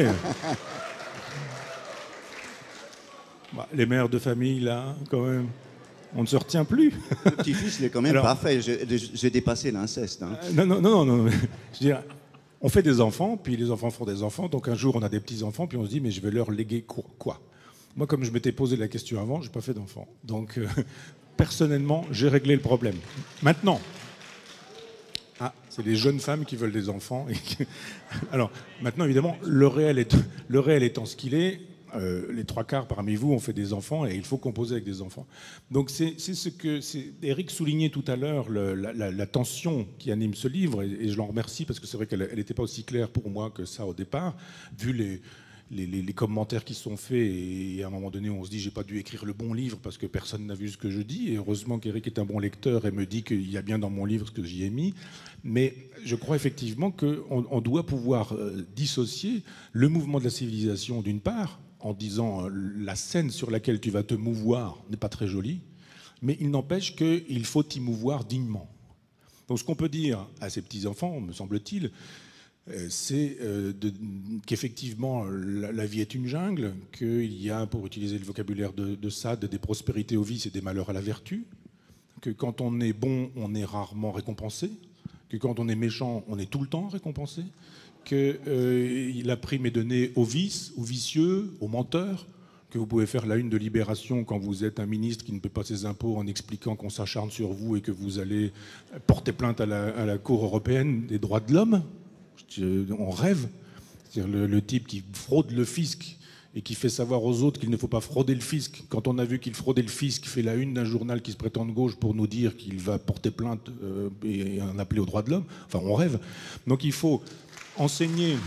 S3: Bah, les mères de famille, là, quand même, on ne se retient plus.
S6: Le petit-fils, il est quand même pas fait. J'ai dépassé l'inceste. Hein.
S3: Non. Je veux dire, on fait des enfants, puis les enfants font des enfants. Donc un jour, on a des petits-enfants, puis on se dit, mais je vais leur léguer quoi ? Moi, comme je m'étais posé la question avant, je n'ai pas fait d'enfants. Donc, personnellement, j'ai réglé le problème. Maintenant... Ah, c'est les jeunes femmes qui veulent des enfants. Alors, maintenant, évidemment, le réel étant ce qu'il est, les 3/4 parmi vous ont fait des enfants et il faut composer avec des enfants. Donc, c'est ce que Éric soulignait tout à l'heure, la tension qui anime ce livre, et je l'en remercie parce que c'est vrai qu'elle n'était pas aussi claire pour moi que ça au départ, vu les commentaires qui sont faits, et à un moment donné on se dit j'ai pas dû écrire le bon livre parce que personne n'a vu ce que je dis, et heureusement qu'Éric est un bon lecteur et me dit qu'il y a bien dans mon livre ce que j'y ai mis. Mais je crois effectivement qu'on doit pouvoir dissocier le mouvement de la civilisation d'une part, en disant la scène sur laquelle tu vas te mouvoir n'est pas très jolie, mais il n'empêche qu'il faut y mouvoir dignement. Donc ce qu'on peut dire à ces petits-enfants, me semble-t-il, c'est qu'effectivement la vie est une jungle, qu'il y a, pour utiliser le vocabulaire de Sade, des prospérités au vice et des malheurs à la vertu, que quand on est bon, on est rarement récompensé, que quand on est méchant, on est tout le temps récompensé, que la prime est donnée aux vices, aux vicieux, aux menteurs, que vous pouvez faire la une de Libération quand vous êtes un ministre qui ne paie pas ses impôts en expliquant qu'on s'acharne sur vous et que vous allez porter plainte à la Cour européenne des droits de l'homme. On rêve. C'est-à-dire le type qui fraude le fisc et qui fait savoir aux autres qu'il ne faut pas frauder le fisc. Quand on a vu qu'il fraudait le fisc, fait la une d'un journal qui se prétend de gauche pour nous dire qu'il va porter plainte et en appeler aux droits de l'homme. Enfin, on rêve. Donc il faut enseigner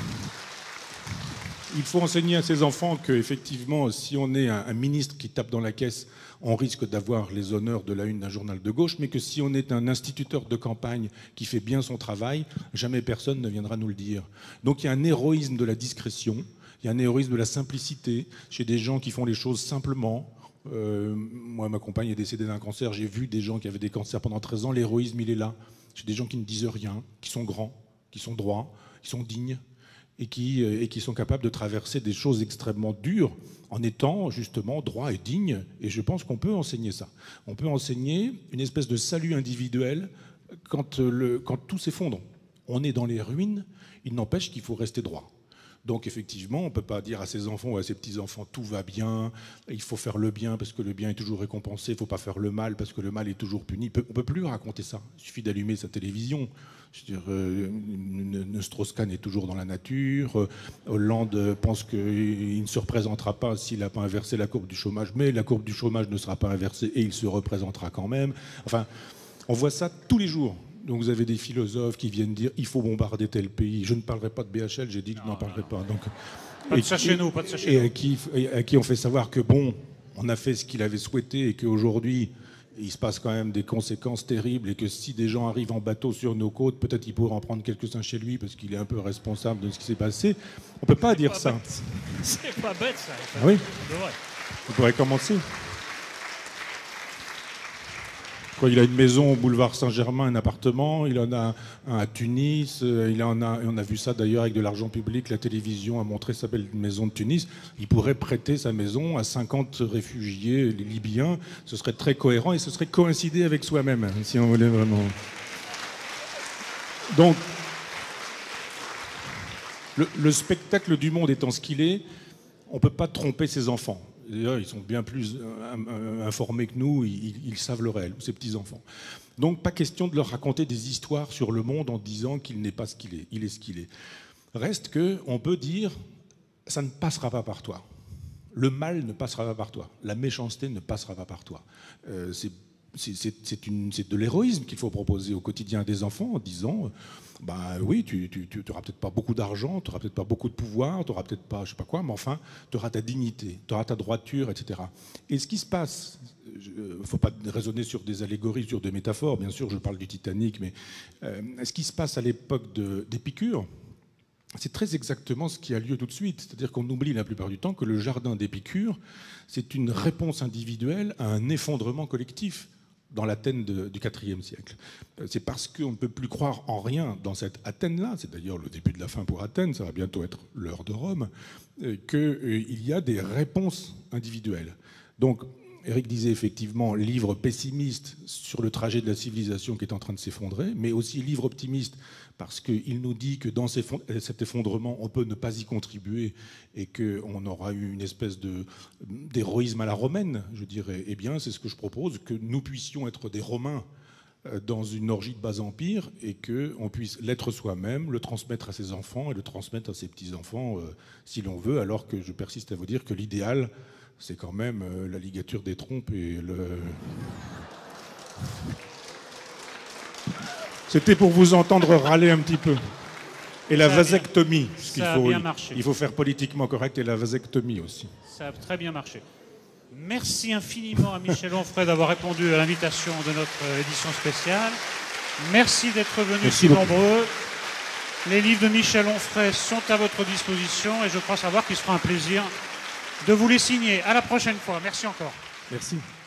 S3: à ses enfants qu'effectivement, si on est un ministre qui tape dans la caisse, on risque d'avoir les honneurs de la une d'un journal de gauche, mais que si on est un instituteur de campagne qui fait bien son travail, jamais personne ne viendra nous le dire. Donc il y a un héroïsme de la discrétion, il y a un héroïsme de la simplicité chez des gens qui font les choses simplement. Moi, ma compagne est décédée d'un cancer, j'ai vu des gens qui avaient des cancers pendant 13 ans, l'héroïsme, il est là. Chez des gens qui ne disent rien, qui sont grands, qui sont droits, qui sont dignes, et qui sont capables de traverser des choses extrêmement dures en étant justement droits et dignes. Et je pense qu'on peut enseigner ça. On peut enseigner une espèce de salut individuel quand tout s'effondre. On est dans les ruines, il n'empêche qu'il faut rester droit. Donc effectivement, on ne peut pas dire à ses enfants ou à ses petits-enfants tout va bien, il faut faire le bien parce que le bien est toujours récompensé, il ne faut pas faire le mal parce que le mal est toujours puni. On ne peut plus raconter ça. Il suffit d'allumer sa télévision. Je veux dire, Strauss-Kahn est toujours dans la nature. Hollande pense qu'il ne se représentera pas s'il n'a pas inversé la courbe du chômage, mais la courbe du chômage ne sera pas inversée et il se représentera quand même. Enfin, on voit ça tous les jours. Donc vous avez des philosophes qui viennent dire il faut bombarder tel pays. Je ne parlerai pas de BHL, j'ai dit que je n'en parlerai pas. Donc,
S2: pas de ça chez nous, pas de ça chez nous.
S3: Et à qui on fait savoir que bon, on a fait ce qu'il avait souhaité et qu'aujourd'hui, il se passe quand même des conséquences terribles et que si des gens arrivent en bateau sur nos côtes, peut-être il pourrait en prendre quelques-uns chez lui parce qu'il est un peu responsable de ce qui s'est passé. On ne peut pas dire ça.
S2: C'est pas bête ça.
S3: Ah oui. Vous pourrez commencer. crois qu'il a une maison au boulevard Saint-Germain, un appartement. Il en a un à Tunis. On a vu ça d'ailleurs avec de l'argent public. La télévision a montré sa belle maison de Tunis. Il pourrait prêter sa maison à 50 réfugiés libyens. Ce serait très cohérent et ce serait coïncider avec soi-même, si on voulait vraiment. Donc, le spectacle du monde étant ce qu'il est, on ne peut pas tromper ses enfants. D'ailleurs, ils sont bien plus informés que nous, ils savent le réel, ces petits-enfants. Donc, pas question de leur raconter des histoires sur le monde en disant qu'il n'est pas ce qu'il est, il est ce qu'il est. Reste qu'on peut dire, ça ne passera pas par toi. Le mal ne passera pas par toi. La méchanceté ne passera pas par toi. C'est de l'héroïsme qu'il faut proposer au quotidien des enfants en disant oui, tu n'auras peut-être pas beaucoup d'argent, tu n'auras peut-être pas beaucoup de pouvoir, tu n'auras peut-être pas je sais pas quoi, mais enfin, tu auras ta dignité, tu auras ta droiture, etc. Et ce qui se passe, il ne faut pas raisonner sur des allégories, sur des métaphores, bien sûr, je parle du Titanic, mais ce qui se passe à l'époque d'Épicure, c'est très exactement ce qui a lieu tout de suite. C'est-à-dire qu'on oublie la plupart du temps que le jardin d'Épicure, c'est une réponse individuelle à un effondrement collectif dans l'Athènes du IVe siècle. C'est parce qu'on ne peut plus croire en rien dans cette Athènes-là, c'est d'ailleurs le début de la fin pour Athènes, ça va bientôt être l'heure de Rome, qu'il y a des réponses individuelles. Donc, Éric disait effectivement livre pessimiste sur le trajet de la civilisation qui est en train de s'effondrer, mais aussi livre optimiste parce qu'il nous dit que dans cet effondrement, on peut ne pas y contribuer et qu'on aura eu une espèce d'héroïsme à la romaine, je dirais. Eh bien, c'est ce que je propose, que nous puissions être des Romains dans une orgie de bas empire et qu'on puisse l'être soi-même, le transmettre à ses enfants et le transmettre à ses petits-enfants si l'on veut, alors que je persiste à vous dire que l'idéal, c'est quand même la ligature des trompes et le... C'était pour vous entendre râler un petit peu. Et la vasectomie, il faut faire politiquement correct, et la vasectomie aussi.
S2: Ça a très bien marché. Merci infiniment à Michel Onfray d'avoir répondu à l'invitation de notre édition spéciale. Merci d'être venus si nombreux. Les livres de Michel Onfray sont à votre disposition et je crois savoir qu'il sera un plaisir de vous les signer. À la prochaine fois. Merci encore.
S3: Merci.